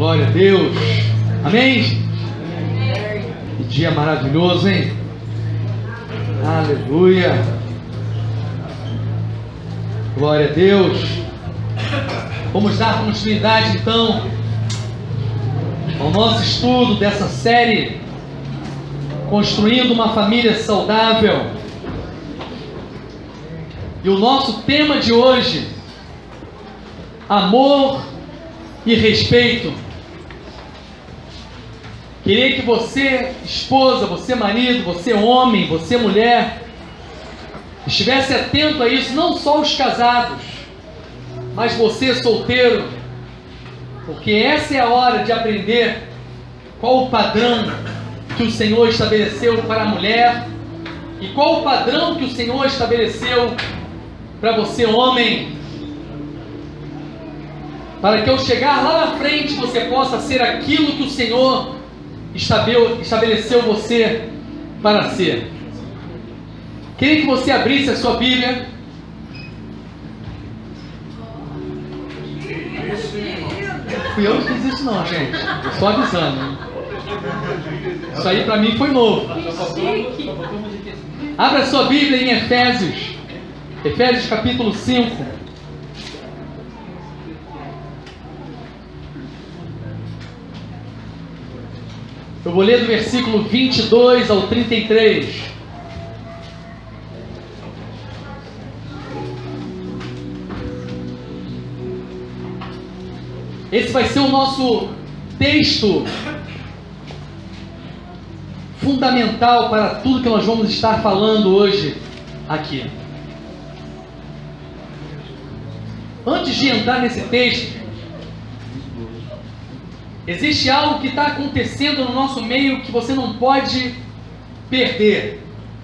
Glória a Deus. Amém? Que dia maravilhoso, hein? Aleluia. Glória a Deus. Vamos dar continuidade então ao nosso estudo dessa série Construindo uma Família Saudável. E o nosso tema de hoje: amor e respeito. Queria que você, esposa, você marido, você homem, você mulher, estivesse atento a isso, não só os casados, mas você solteiro, porque essa é a hora de aprender qual o padrão que o Senhor estabeleceu para a mulher e qual o padrão que o Senhor estabeleceu para você, homem, para que ao chegar lá na frente você possa ser aquilo que o Senhor estabeleceu você para ser. Queria que você abrisse a sua Bíblia. Fui eu que fiz isso não, gente. Estou avisando. Isso aí para mim foi novo. Abra a sua Bíblia em Efésios. Efésios capítulo 5. Eu vou ler do versículo 22 ao 33. Esse vai ser o nosso texto fundamental para tudo que nós vamos estar falando hoje aqui. Antes de entrar nesse texto, existe algo que está acontecendo no nosso meio que você não pode perder.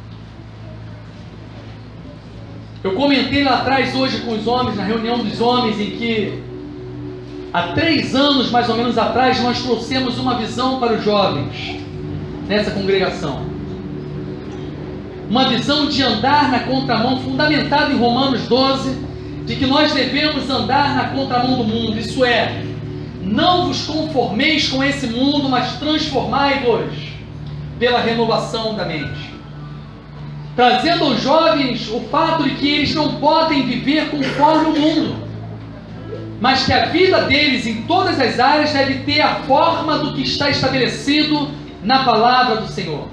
Eu comentei lá atrás hoje com os homens, na reunião dos homens, em que há 3 anos mais ou menos atrás nós trouxemos uma visão para os jovens nessa congregação. Uma visão de andar na contramão, fundamentada em Romanos 12, de que nós devemos andar na contramão do mundo. Isso é, não vos conformeis com esse mundo, mas transformai-vos pela renovação da mente. Trazendo aos jovens o fato de que eles não podem viver conforme o mundo, mas que a vida deles em todas as áreas deve ter a forma do que está estabelecido na palavra do Senhor.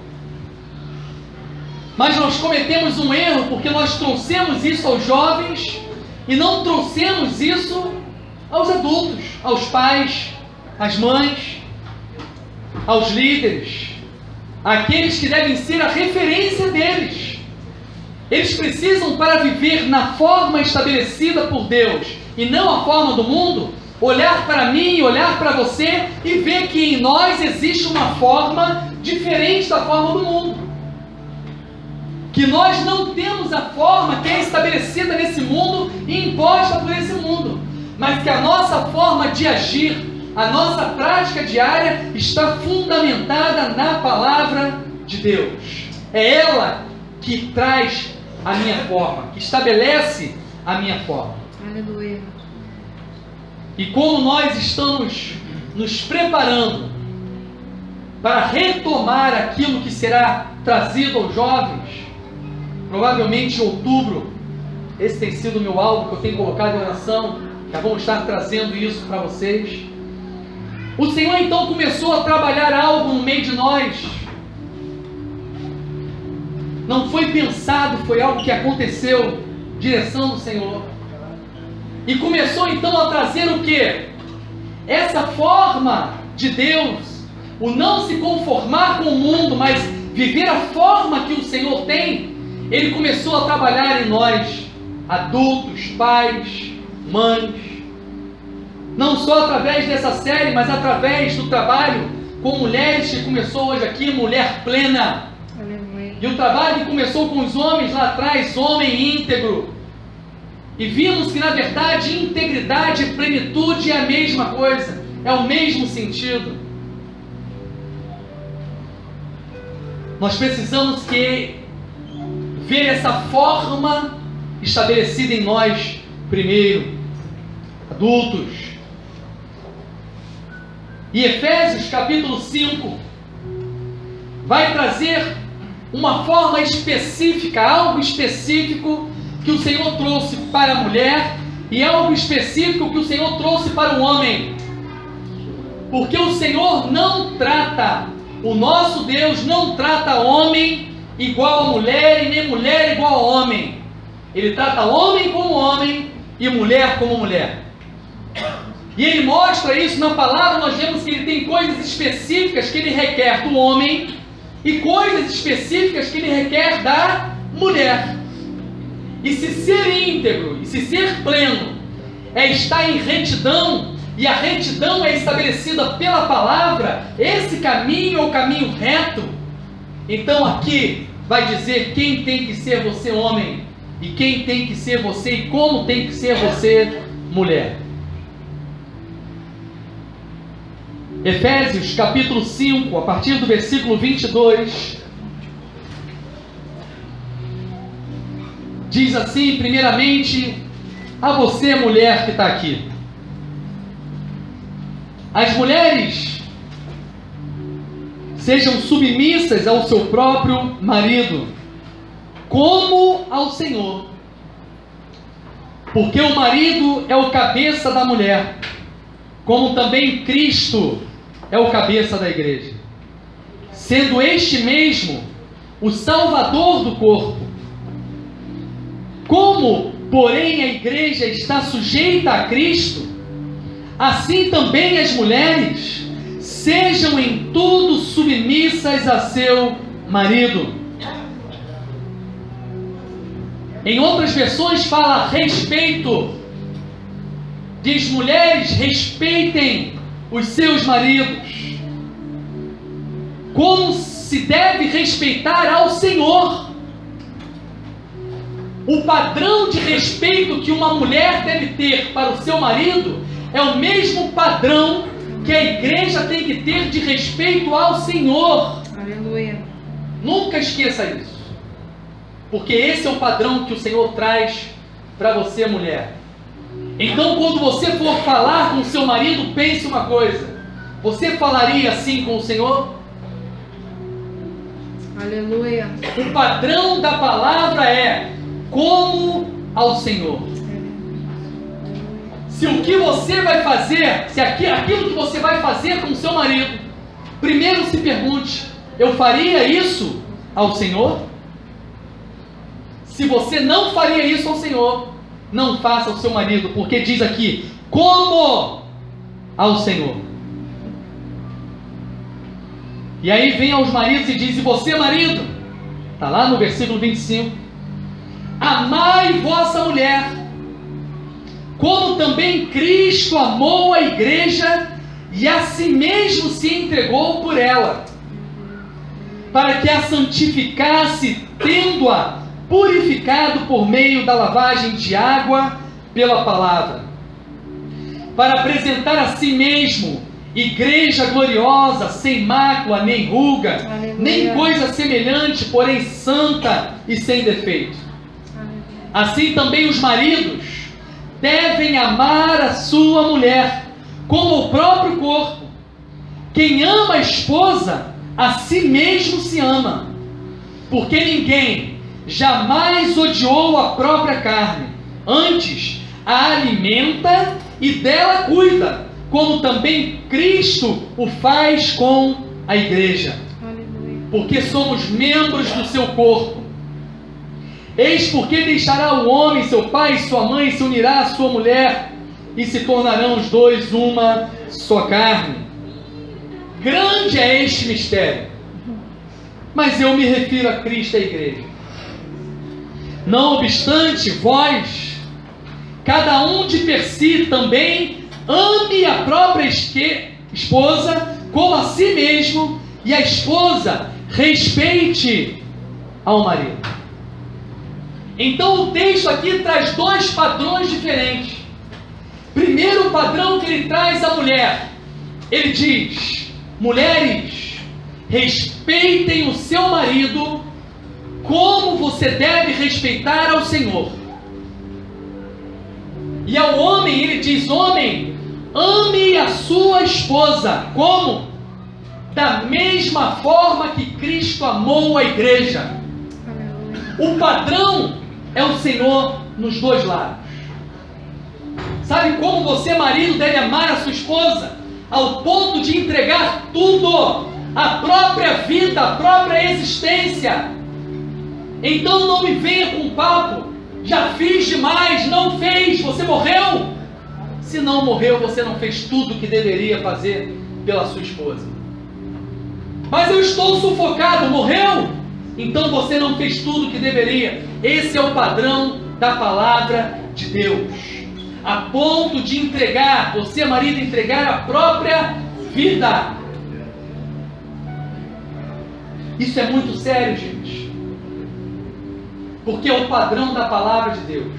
Mas nós cometemos um erro porque nós trouxemos isso aos jovens e não trouxemos isso aos adultos, aos pais, às mães, aos líderes, aqueles que devem ser a referência deles. Eles precisam, para viver na forma estabelecida por Deus e não a forma do mundo, olhar para mim, olhar para você e ver que em nós existe uma forma diferente da forma do mundo. Que nós não temos a forma que é estabelecida nesse mundo e imposta por esse mundo, mas que a nossa forma de agir, a nossa prática diária está fundamentada na palavra de Deus. É ela que traz a minha forma, que estabelece a minha forma. Aleluia. E como nós estamos nos preparando para retomar aquilo que será trazido aos jovens, provavelmente em outubro, esse tem sido o meu alvo que eu tenho colocado em oração, já vamos estar trazendo isso para vocês. O Senhor então começou a trabalhar algo no meio de nós. Não foi pensado, foi algo que aconteceu, direção do Senhor. E começou então a trazer o quê? Essa forma de Deus, o não se conformar com o mundo, mas viver a forma que o Senhor tem. Ele começou a trabalhar em nós, adultos, pais, mães, não só através dessa série, mas através do trabalho com mulheres que começou hoje aqui, Mulher Plena. Aleluia. E o trabalho que começou com os homens lá atrás, Homem Íntegro. E vimos que na verdade integridade e plenitude é a mesma coisa, é o mesmo sentido. Nós precisamos ver essa forma estabelecida em nós primeiro, adultos. E Efésios capítulo 5 vai trazer uma forma específica, algo específico que o Senhor trouxe para a mulher e algo específico que o Senhor trouxe para o homem. Porque o Senhor não trata, o nosso Deus não trata homem igual a mulher e nem mulher igual a homem. Ele trata homem como homem e mulher como mulher. E ele mostra isso na palavra. Nós vemos que ele tem coisas específicas que ele requer do homem e coisas específicas que ele requer da mulher. E se ser íntegro, e se ser pleno, é estar em retidão, e a retidão é estabelecida pela palavra, esse caminho é o caminho reto, então aqui vai dizer quem tem que ser você, homem, e quem tem que ser você, e como tem que ser você, mulher. Efésios capítulo 5, a partir do versículo 22, diz assim, primeiramente, a você, mulher que está aqui. As mulheres sejam submissas ao seu próprio marido, como ao Senhor. Porque o marido é o cabeça da mulher, como também Cristo é o cabeça da igreja, sendo este mesmo o Salvador do corpo. Como, porém, a igreja está sujeita a Cristo, assim também as mulheres sejam em tudo submissas a seu marido. Em outras versões fala respeito. Diz: mulheres, respeitem os seus maridos, como se deve respeitar ao Senhor. O padrão de respeito que uma mulher deve ter para o seu marido é o mesmo padrão que a igreja tem que ter de respeito ao Senhor. Aleluia. Nunca esqueça isso, porque esse é o padrão que o Senhor traz para você, mulher. Então, quando você for falar com o seu marido, pense uma coisa: você falaria assim com o Senhor? Aleluia. O padrão da palavra é como ao Senhor. Se o que você vai fazer, se aquilo que você vai fazer com o seu marido, primeiro se pergunte: eu faria isso ao Senhor? Se você não faria isso ao Senhor, não faça ao seu marido, porque diz aqui, como ao Senhor. E aí vem aos maridos e diz: e você, marido, está lá no versículo 25, amai vossa mulher, como também Cristo amou a igreja e a si mesmo se entregou por ela, para que a santificasse, tendo-a purificado por meio da lavagem de água pela palavra, para apresentar a si mesmo igreja gloriosa, sem mácula, nem ruga, Aleluia. nem coisa semelhante, porém santa e sem defeito. Aleluia. Assim também os maridos devem amar a sua mulher como o próprio corpo. Quem ama a esposa, a si mesmo se ama, porque ninguém jamais odiou a própria carne, antes a alimenta e dela cuida, como também Cristo o faz com a igreja. Aleluia. Porque somos membros do seu corpo. Eis porque deixará o homem seu pai e sua mãe, se unirá à sua mulher, e se tornarão os dois uma só carne. Grande é este mistério, mas eu me refiro a Cristo e a igreja. Não obstante, vós, cada um de per si também, ame a própria esposa como a si mesmo, e a esposa respeite ao marido. Então o texto aqui traz dois padrões diferentes. Primeiro, o padrão que ele traz à mulher. Ele diz: mulheres, respeitem o seu marido como você deve respeitar ao Senhor. E ao homem ele diz: homem, ame a sua esposa. Como? Da mesma forma que Cristo amou a igreja. Aleluia. O padrão é o Senhor nos dois lados. Sabe como você, marido, deve amar a sua esposa? Ao ponto de entregar tudo, a própria vida, a própria existência. Então não me venha com papo, já fiz demais, não fez, você morreu? Se não morreu, você não fez tudo o que deveria fazer pela sua esposa. Mas eu estou sufocado, morreu? Então você não fez tudo o que deveria. Esse é o padrão da palavra de Deus. A ponto de entregar, você, marido, entregar a própria vida. Isso é muito sério, gente. Porque é o padrão da palavra de Deus.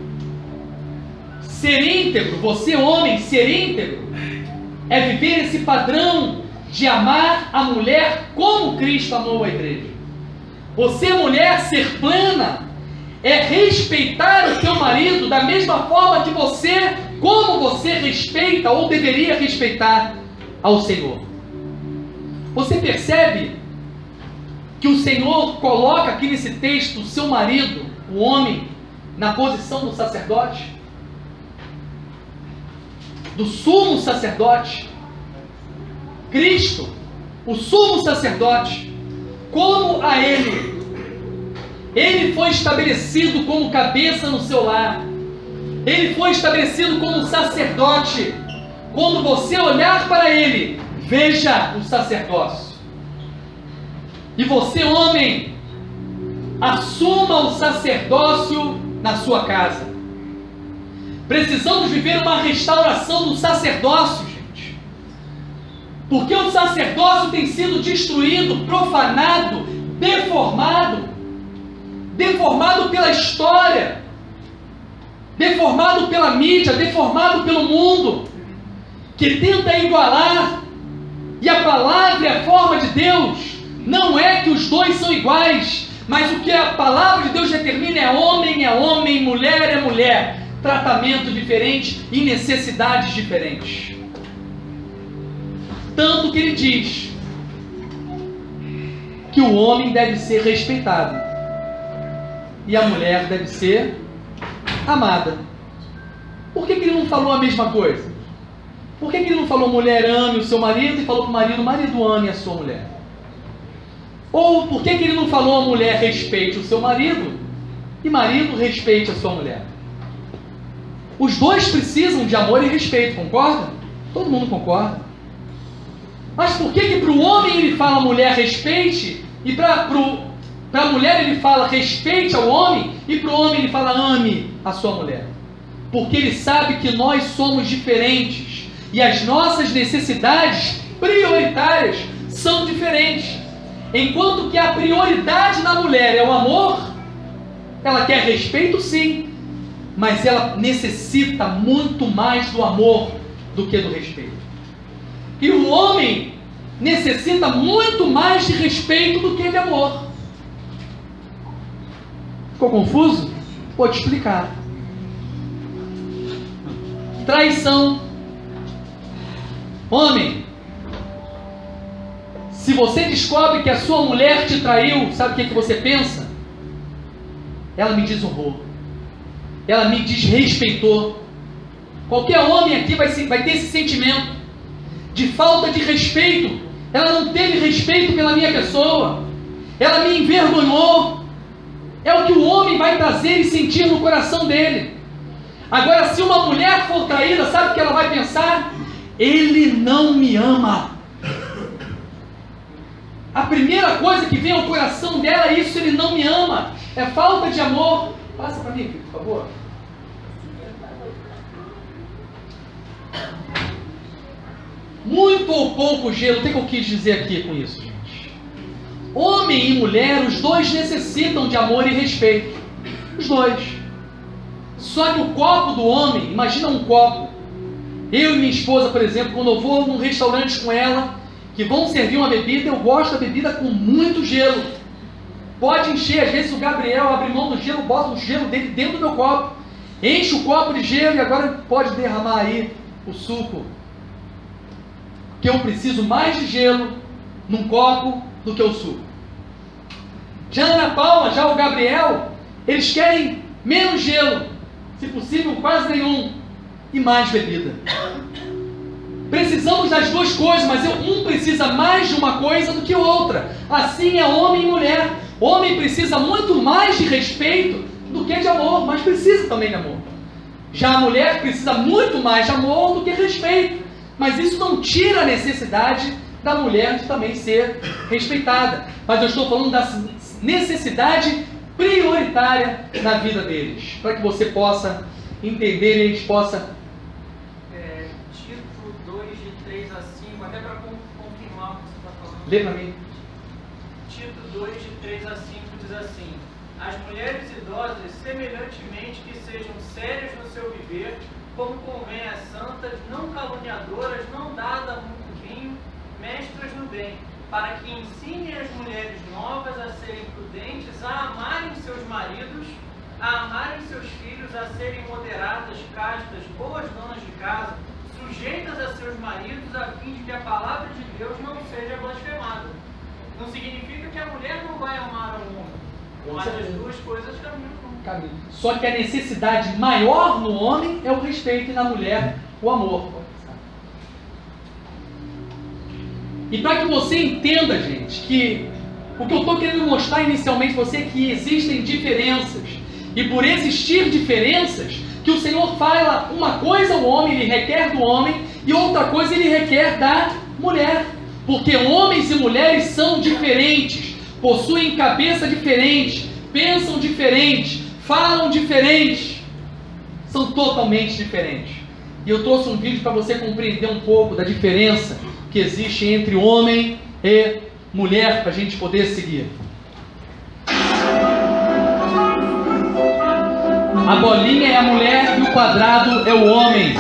Ser íntegro, você, homem, ser íntegro, é viver esse padrão de amar a mulher como Cristo amou a igreja. Você, mulher, ser plena é respeitar o seu marido da mesma forma que você, como você respeita ou deveria respeitar ao Senhor. Você percebe que o Senhor coloca aqui nesse texto o seu marido, o homem, na posição do sacerdote? Do sumo sacerdote. Cristo, o sumo sacerdote, como a ele foi estabelecido como cabeça no seu lar, ele foi estabelecido como sacerdote. Quando você olhar para ele, veja o sacerdócio. E você, homem, assuma o sacerdócio na sua casa. Precisamos viver uma restauração do sacerdócio, gente. Porque o sacerdócio tem sido destruído, profanado, deformado pela história, deformado pela mídia, deformado pelo mundo, que tenta igualar. E a palavra e a forma de Deus não é que os dois são iguais, mas o que a palavra de Deus determina é homem, mulher é mulher. Tratamento diferente e necessidades diferentes. Tanto que ele diz que o homem deve ser respeitado e a mulher deve ser amada. Por que ele não falou a mesma coisa? Por que ele não falou mulher ame o seu marido e falou para o marido ame a sua mulher? Ou por que ele não falou a mulher respeite o seu marido e marido respeite a sua mulher? Os dois precisam de amor e respeito, concorda? Todo mundo concorda. Mas por que para o homem ele fala mulher respeite e para a mulher ele fala respeite ao homem e para o homem ele fala ame a sua mulher? Porque ele sabe que nós somos diferentes e as nossas necessidades prioritárias são diferentes. Enquanto que a prioridade na mulher é o amor, ela quer respeito sim, mas ela necessita muito mais do amor do que do respeito. E o homem necessita muito mais de respeito do que de amor. Ficou confuso? Vou te explicar. Traição. Homem, se você descobre que a sua mulher te traiu, sabe o que você pensa? Ela me desonrou. Ela me desrespeitou. Qualquer homem aqui vai ter esse sentimento de falta de respeito. Ela não teve respeito pela minha pessoa. Ela me envergonhou. É o que o homem vai trazer e sentir no coração dele. Agora, se uma mulher for traída, sabe o que ela vai pensar? Ele não me ama. A primeira coisa que vem ao coração dela é isso, ele não me ama. É falta de amor. Passa para mim, por favor. Muito ou pouco gelo, o que eu quis dizer aqui com isso, gente? Homem e mulher, os dois necessitam de amor e respeito. Os dois. Só que o copo do homem, imagina um copo. Eu e minha esposa, por exemplo, quando eu vou num restaurante com ela, que vão servir uma bebida, eu gosto da bebida com muito gelo. Pode encher, às vezes o Gabriel abre mão do gelo, bota o gelo dele dentro do meu copo, enche o copo de gelo e agora pode derramar aí o suco, que eu preciso mais de gelo num copo do que o suco. Já a Ana Paula, já o Gabriel, eles querem menos gelo, se possível quase nenhum, e mais bebida. Precisamos das duas coisas, mas um precisa mais de uma coisa do que outra. Assim é homem e mulher. Homem precisa muito mais de respeito do que de amor, mas precisa também de amor. Já a mulher precisa muito mais de amor do que respeito. Mas isso não tira a necessidade da mulher de também ser respeitada. Mas eu estou falando da necessidade prioritária na vida deles, para que você possa entender e a gente possa... Tito 2, de 3 a 5, até para confirmar o que você está falando. Lê para mim. Tito 2, de 3 a 5 diz assim: as mulheres idosas, semelhantemente, que sejam sérias no seu viver, como convém às santas, não caluniadoras, não dadas a muito vinho, mestras no bem, para que ensinem as mulheres novas a serem prudentes, a amarem seus maridos, a amarem seus filhos, a serem moderadas, castas, boas donas de casa, sujeitas a seus maridos, a fim de que a palavra de Deus não seja blasfemada. Não significa que a mulher não vai amar ao homem, mas as duas coisas caminham juntas. Só que a necessidade maior no homem é o respeito e na mulher o amor. E para que você entenda, gente, que o que eu estou querendo mostrar inicialmente para você é que existem diferenças. E por existir diferenças, que o Senhor fala uma coisa ao homem, Ele requer do homem, e outra coisa Ele requer da mulher. Porque homens e mulheres são diferentes, possuem cabeça diferente, pensam diferente, falam diferente, são totalmente diferentes. E eu trouxe um vídeo para você compreender um pouco da diferença que existe entre homem e mulher, para a gente poder seguir. A bolinha é a mulher e o quadrado é o homem.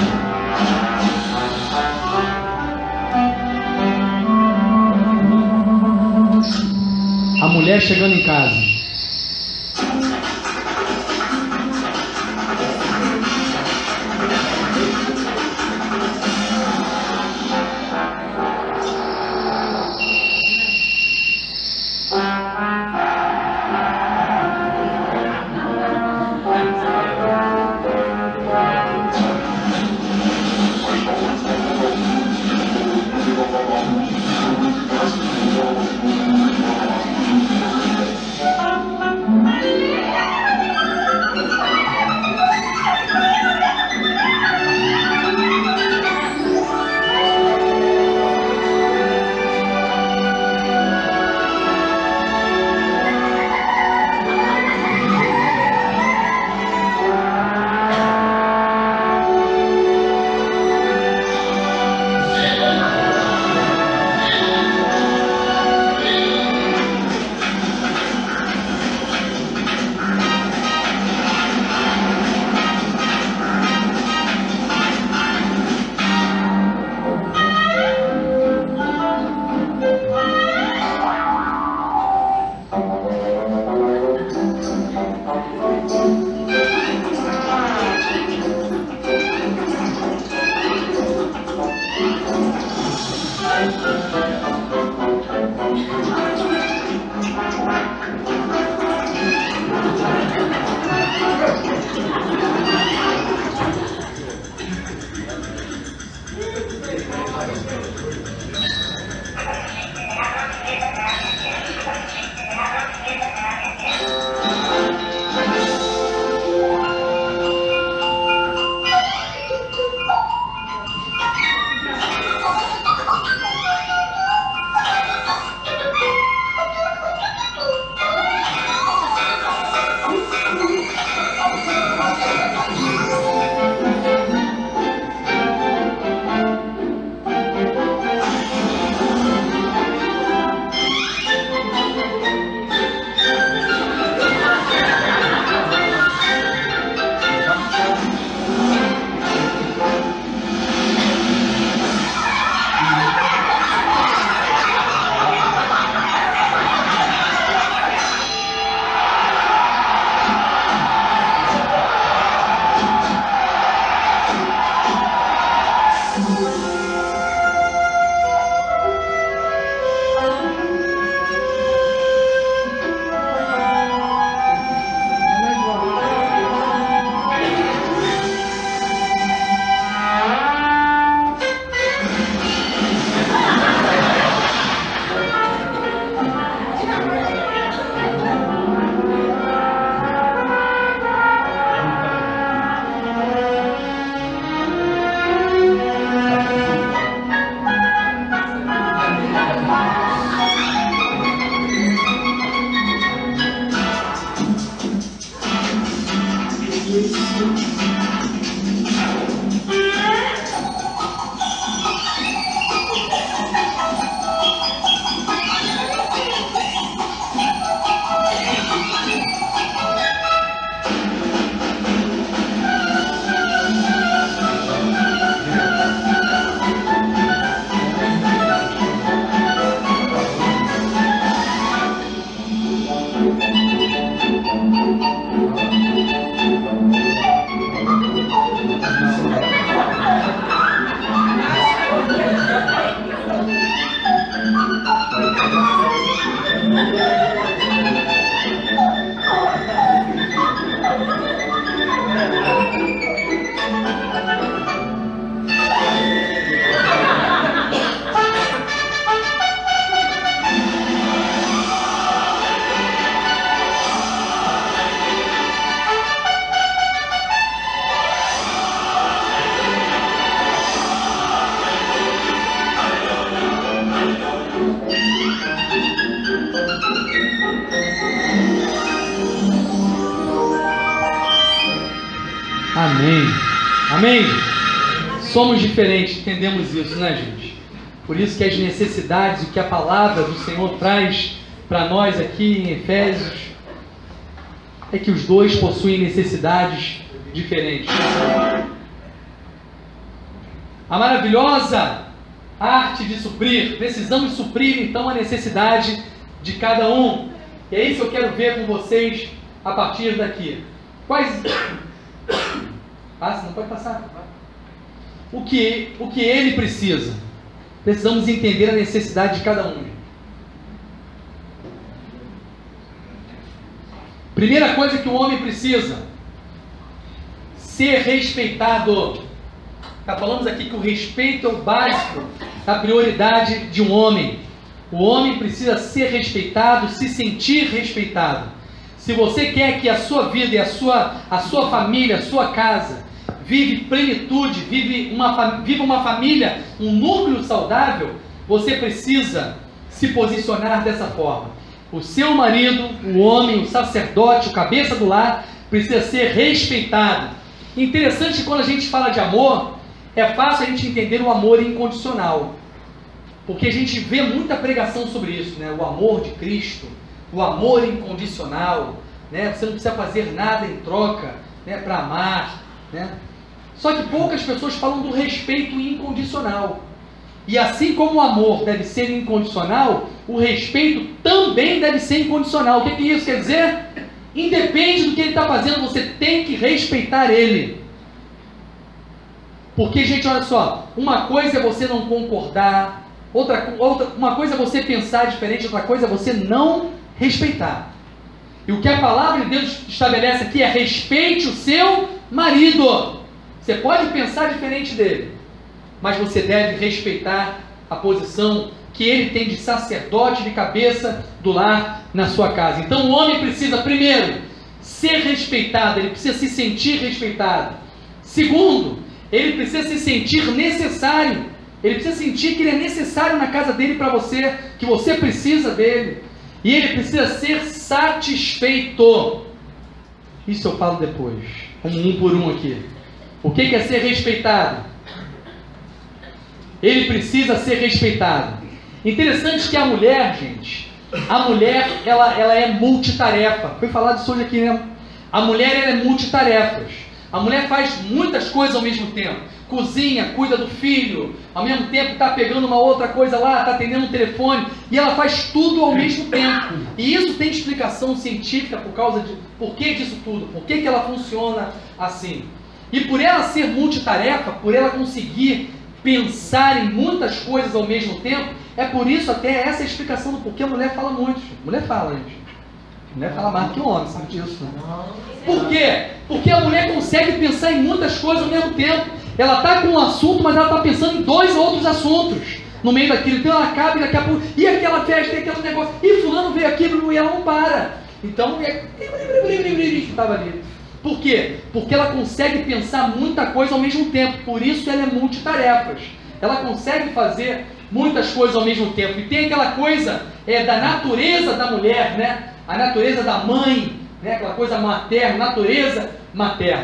A mulher chegando em casa. Amém. Amém. Somos diferentes, entendemos isso, né, gente? Por isso que as necessidades, o que a palavra do Senhor traz para nós aqui em Efésios, é que os dois possuem necessidades diferentes. A maravilhosa arte de suprir, precisamos suprir então a necessidade de cada um. E é isso que eu quero ver com vocês a partir daqui. Quais... Passa, não pode passar. O que ele precisa? Precisamos entender a necessidade de cada um. Primeira coisa que o homem precisa: ser respeitado. Já falamos aqui que o respeito é o básico da prioridade de um homem. O homem precisa ser respeitado, se sentir respeitado. Se você quer que a sua vida e a sua família, a sua casa, vive plenitude, viva uma família, um núcleo saudável, você precisa se posicionar dessa forma. O seu marido, o homem, o sacerdote, o cabeça do lar, precisa ser respeitado. Interessante que quando a gente fala de amor, é fácil a gente entender o amor incondicional. Porque a gente vê muita pregação sobre isso, né? O amor de Cristo, o amor incondicional, né? Você não precisa fazer nada em troca, né, para amar, né? Só que poucas pessoas falam do respeito incondicional. E assim como o amor deve ser incondicional, o respeito também deve ser incondicional. O que isso quer dizer? Independe do que ele está fazendo, você tem que respeitar ele. Porque, gente, olha só, uma coisa é você não concordar, uma coisa é você pensar diferente, outra coisa é você não respeitar. E o que a palavra de Deus estabelece aqui é: respeite o seu marido. Você pode pensar diferente dele, mas você deve respeitar a posição que ele tem de sacerdote, de cabeça do lar na sua casa. Então o homem precisa, primeiro, ser respeitado, ele precisa se sentir respeitado. Segundo, ele precisa se sentir necessário, ele precisa sentir que ele é necessário na casa dele para você, que você precisa dele. E ele precisa ser satisfeito. Isso eu falo depois, um por um aqui. O que é ser respeitado? Ele precisa ser respeitado. Interessante que a mulher, gente, ela é multitarefa. Foi falado isso hoje aqui, né? A mulher, ela é multitarefas. A mulher faz muitas coisas ao mesmo tempo. Cozinha, cuida do filho, ao mesmo tempo está pegando uma outra coisa lá, está atendendo um telefone, e ela faz tudo ao mesmo tempo. E isso tem explicação científica por que disso tudo, por que ela funciona assim. E por ela ser multitarefa, por ela conseguir pensar em muitas coisas ao mesmo tempo, é por isso até essa explicação do porquê a mulher fala muito. Mulher fala, gente. Mulher fala mais que o homem, sabe disso? Por quê? Porque a mulher consegue pensar em muitas coisas ao mesmo tempo. Ela está com um assunto, mas ela está pensando em 2 outros assuntos no meio daquilo. Então ela acaba e daqui a pouco, e aquela festa, e aquele negócio, e fulano veio aquilo, e ela não para. Então, estava ali. Por quê? Porque ela consegue pensar muita coisa ao mesmo tempo. Por isso ela é multitarefas. Ela consegue fazer muitas coisas ao mesmo tempo. E tem aquela coisa da natureza da mulher, né? A natureza da mãe, né? Aquela coisa materna, natureza materna.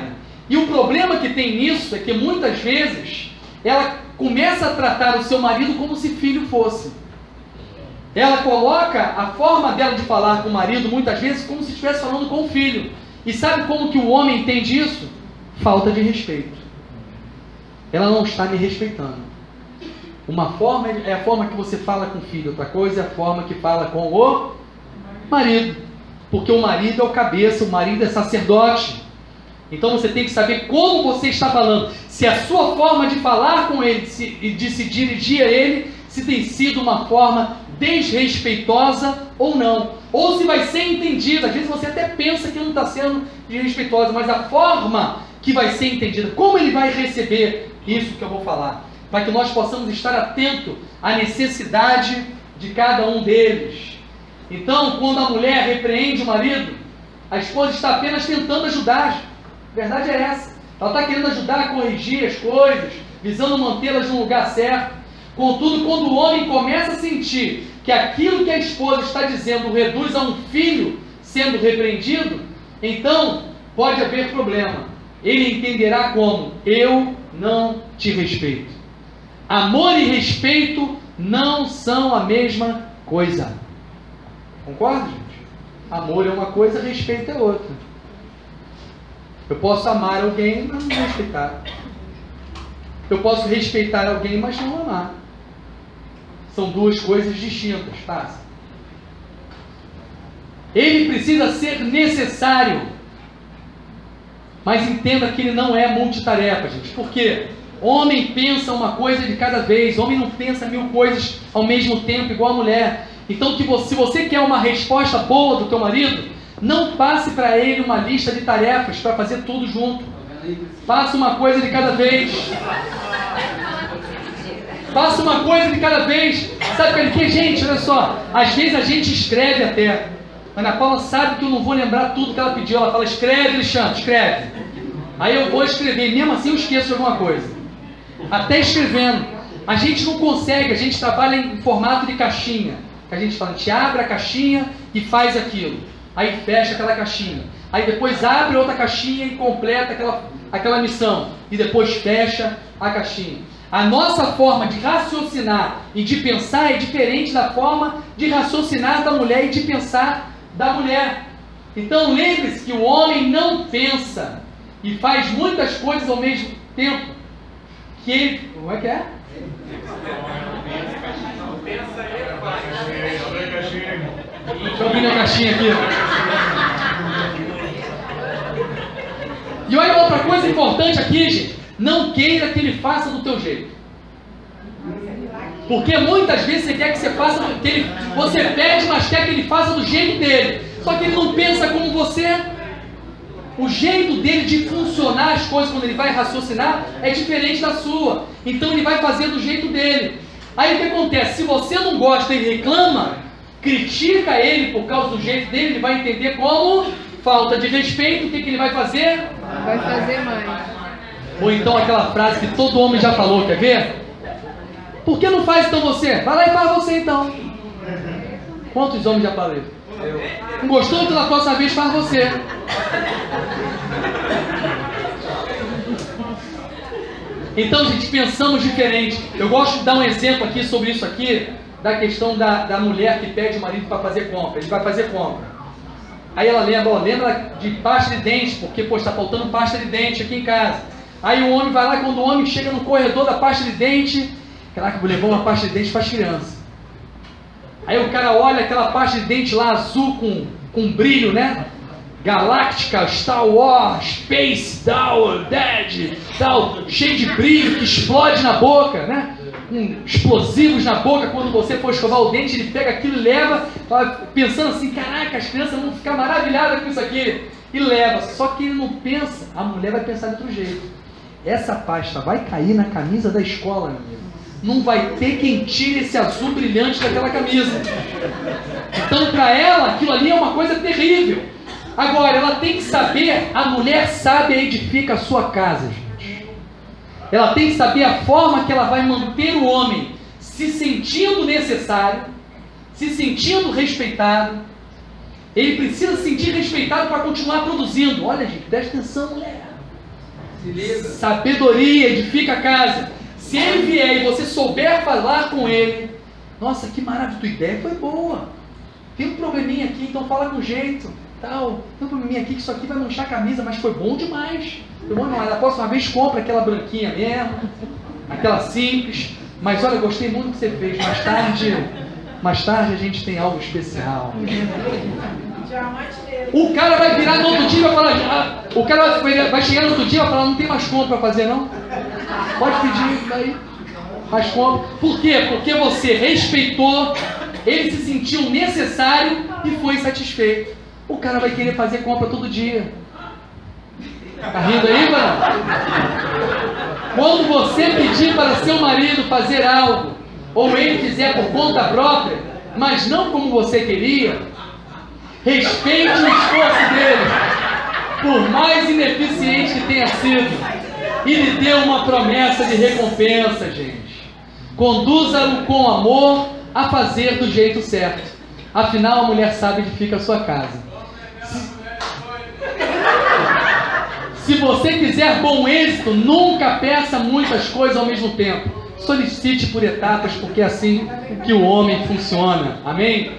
E o problema que tem nisso é que muitas vezes ela começa a tratar o seu marido como se filho fosse. Ela coloca a forma dela de falar com o marido muitas vezes como se estivesse falando com o filho. E sabe como que o homem entende isso? Falta de respeito. Ela não está me respeitando. Uma forma é a forma que você fala com o filho, outra coisa é a forma que fala com o marido. Porque o marido é o cabeça, o marido é sacerdote. Então você tem que saber como você está falando. Se a sua forma de falar com ele e de se dirigir a ele, se tem sido uma forma desrespeitosa ou não. Ou se vai ser entendida. Às vezes você até pensa que não está sendo desrespeitosa, mas a forma que vai ser entendida, como ele vai receber isso que eu vou falar, para que nós possamos estar atentos à necessidade de cada um deles. Então, quando a mulher repreende o marido, a esposa está apenas tentando ajudar. A verdade é essa. Ela está querendo ajudar a corrigir as coisas, visando mantê-las no lugar certo. Contudo, quando o homem começa a sentir que aquilo que a esposa está dizendo reduz a um filho sendo repreendido, então pode haver problema. Ele entenderá como: eu não te respeito. Amor e respeito não são a mesma coisa. Concorda, gente? Amor é uma coisa, respeito é outra. Eu posso amar alguém, mas não respeitar. Eu posso respeitar alguém, mas não amar. São duas coisas distintas, tá? Ele precisa ser necessário. Mas entenda que ele não é multitarefa, gente. Por quê? Homem pensa uma coisa de cada vez. Homem não pensa 1000 coisas ao mesmo tempo, igual a mulher. Então, se você quer uma resposta boa do teu marido, não passe para ele uma lista de tarefas para fazer tudo junto. Faça uma coisa de cada vez. Faça uma coisa de cada vez. Sabe por quê, gente? Olha só. Às vezes a gente escreve até. A Ana Paula sabe que eu não vou lembrar tudo que ela pediu. Ela fala: escreve, Alexandre, escreve. Aí eu vou escrever. Mesmo assim eu esqueço de alguma coisa. Até escrevendo. A gente não consegue. A gente trabalha em formato de caixinha. A gente fala: a gente abre a caixinha e faz aquilo. Aí fecha aquela caixinha. Aí depois abre outra caixinha e completa aquela missão. E depois fecha a caixinha. A nossa forma de raciocinar e de pensar é diferente da forma de raciocinar da mulher e de pensar da mulher. Então lembre-se que o homem não pensa e faz muitas coisas ao mesmo tempo. Que ele... Como é que é? Deixa eu abrir minha caixinha aqui. E olha outra coisa importante aqui, gente. Não queira que ele faça do teu jeito. Porque muitas vezes você quer que você faça, você pede, mas quer que ele faça do jeito dele. Só que ele não pensa como você. O jeito dele de funcionar as coisas quando ele vai raciocinar é diferente da sua. Então ele vai fazer do jeito dele. Aí o que acontece? Se você não gosta e reclama, critica ele por causa do jeito dele, ele vai entender como falta de respeito. O que ele vai fazer? Vai fazer mais. Ou então aquela frase que todo homem já falou, quer ver? Por que não faz então você? Vai lá e faz você então. Quantos homens já falei? Não gostou? Então na próxima vez faz você. Então, gente, pensamos diferente. Eu gosto de dar um exemplo aqui sobre isso aqui, da questão da mulher que pede o marido para fazer compra. Ele vai fazer compra. Aí ela lembra de pasta de dente, porque está faltando pasta de dente aqui em casa. Aí o homem vai lá, quando o homem chega no corredor da pasta de dente, caraca, vou levar uma pasta de dente para as crianças. Aí o cara olha aquela pasta de dente lá azul com brilho, né? Galáctica, Star Wars, Space, Down, Dead, tal, cheio de brilho, que explode na boca, né? Com explosivos na boca. Quando você for escovar o dente, ele pega aquilo e leva, pensando assim: caraca, as crianças vão ficar maravilhadas com isso aqui. E leva, só que ele não pensa, a mulher vai pensar de outro jeito. Essa pasta vai cair na camisa da escola, meu amigo. Não vai ter quem tire esse azul brilhante daquela camisa. Então, para ela, aquilo ali é uma coisa terrível. Agora, ela tem que saber, a mulher sábia edifica a sua casa, gente. Ela tem que saber a forma que ela vai manter o homem se sentindo necessário, se sentindo respeitado. Ele precisa se sentir respeitado para continuar produzindo. Olha, gente, presta atenção, mulher. Sabedoria edifica a casa. Se ele vier e você souber falar com ele, nossa, que maravilha, tua ideia foi boa. Tem um probleminha aqui, então fala com jeito. Tal. Tem um probleminha aqui que isso aqui vai manchar a camisa, mas foi bom demais. Foi bom demais. A próxima vez compra aquela branquinha mesmo, aquela simples. Mas olha, gostei muito do que você fez. Mais tarde a gente tem algo especial. O cara vai virar no outro dia e vai falar, o cara vai chegar no outro dia e vai falar, não tem mais compra para fazer não? Pode pedir aí, mais compra. Por quê? Porque você respeitou, ele se sentiu necessário e foi satisfeito. O cara vai querer fazer compra todo dia. Tá rindo aí, mano? Quando você pedir para seu marido fazer algo, ou ele fizer por conta própria, mas não como você queria, respeite o esforço dele, por mais ineficiente que tenha sido, e lhe dê uma promessa de recompensa, gente. Conduza-o com amor a fazer do jeito certo. Afinal, a mulher sábia edifica a sua casa. Se você quiser bom êxito, nunca peça muitas coisas ao mesmo tempo. Solicite por etapas, porque é assim que o homem funciona. Amém?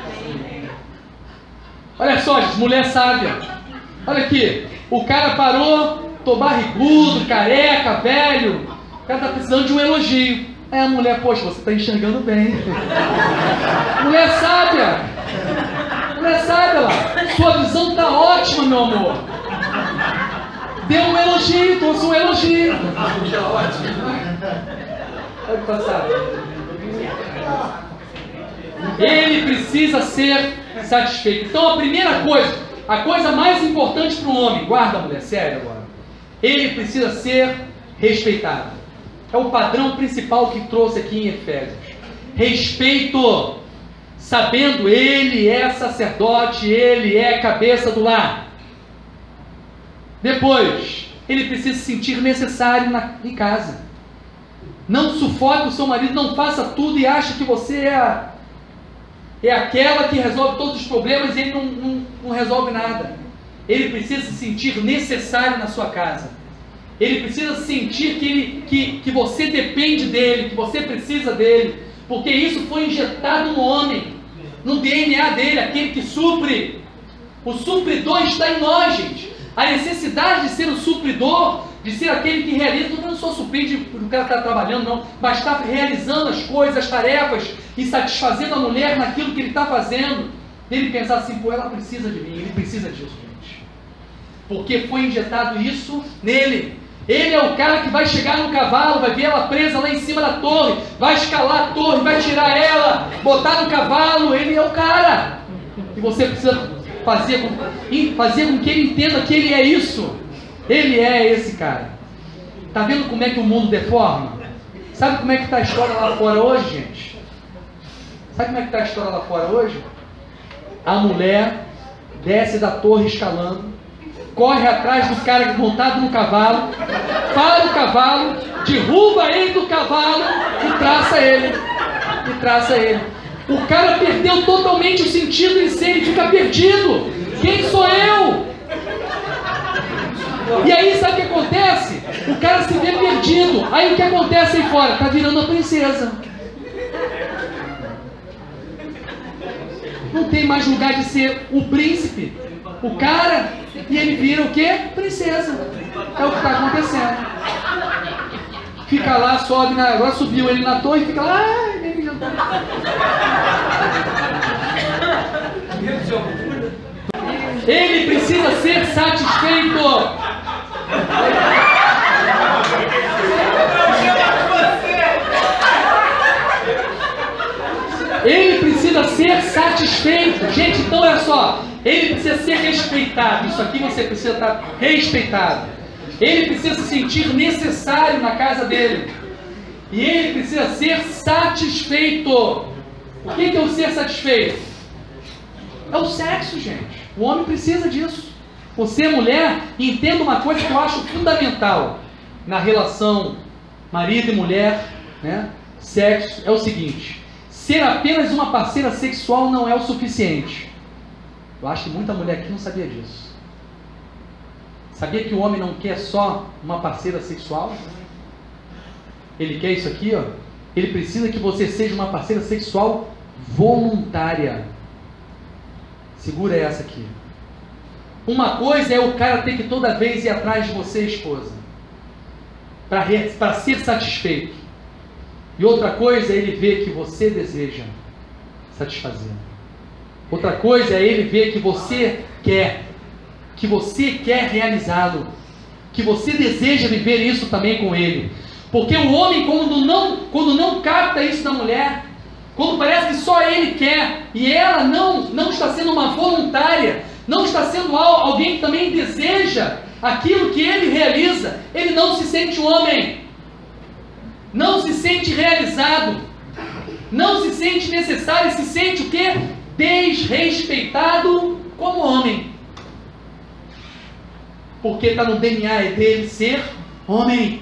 Olha só, gente, mulher sábia. Olha aqui, o cara parou, tô barrigudo, careca, velho. O cara tá precisando de um elogio. Aí a mulher, poxa, você tá enxergando bem. Mulher sábia. Mulher sábia lá. Sua visão tá ótima, meu amor. Deu um elogio, trouxe um elogio. Pode passar. Ele precisa ser satisfeito. Então a primeira coisa, a coisa mais importante para o homem, guarda, mulher, sério agora. Ele precisa ser respeitado. É o padrão principal que trouxe aqui em Efésios. Respeito, sabendo ele é sacerdote, ele é cabeça do lar. Depois, ele precisa se sentir necessário em casa. Não sufoque o seu marido, não faça tudo e ache que você é aquela que resolve todos os problemas e ele não resolve nada. Ele precisa se sentir necessário na sua casa. Ele precisa sentir que você depende dele, que você precisa dele, porque isso foi injetado no homem, no DNA dele, aquele que supre. O supridor está em nós, gente. A necessidade de ser o supridor, de ser aquele que realiza, não só suprir o cara está trabalhando, não, mas está realizando as coisas, as tarefas e satisfazendo a mulher naquilo que ele está fazendo. Ele pensar assim, pô, ela precisa de mim, ele precisa disso, gente. Porque foi injetado isso nele. Ele é o cara que vai chegar no cavalo, vai ver ela presa lá em cima da torre, vai escalar a torre, vai tirar ela, botar no cavalo, ele é o cara. E você precisa fazer com que ele entenda que ele é isso. Ele é esse cara. Tá vendo como é que o mundo deforma? Sabe como é que está a história lá fora hoje, gente? Sabe como é que está a história lá fora hoje? A mulher desce da torre escalando, corre atrás do cara montado no cavalo, para o cavalo, derruba ele do cavalo e traça ele. O cara perdeu totalmente o sentido em ser, ele fica perdido. Quem sou eu? E aí sabe o que acontece? O cara se vê perdido. Aí o que acontece aí fora? Está virando a princesa. Não tem mais lugar de ser o príncipe, o cara, e ele vira o quê? Princesa. É o que está acontecendo. Fica lá, sobe, agora subiu ele na torre e fica lá. Ele precisa ser satisfeito. Ele precisa ser satisfeito. Gente, então olha só. Ele precisa ser respeitado. Isso aqui você precisa estar respeitado. Ele precisa se sentir necessário na casa dele. E ele precisa ser satisfeito. O que é o ser satisfeito? É o sexo, gente. O homem precisa disso. Você, mulher, entenda uma coisa que eu acho fundamental na relação marido e mulher, né? Sexo, é o seguinte: ser apenas uma parceira sexual não é o suficiente. Eu acho que muita mulher aqui não sabia disso. Sabia que o homem não quer só uma parceira sexual? Ele quer isso aqui, ó. Ele precisa que você seja uma parceira sexual voluntária. Segura essa aqui. Uma coisa é o cara ter que toda vez ir atrás de você, esposa, para ser satisfeito. E outra coisa é ele ver que você deseja satisfazer. Outra coisa é ele ver que você quer realizá-lo, que você deseja viver isso também com ele. Porque o homem, quando não capta isso da mulher, quando parece que só ele quer, e ela não está sendo uma voluntária, não está sendo alguém que também deseja aquilo que ele realiza, ele não se sente homem, não se sente realizado, não se sente necessário, se sente o quê? Desrespeitado como homem. Porque está no DNA dele ser homem.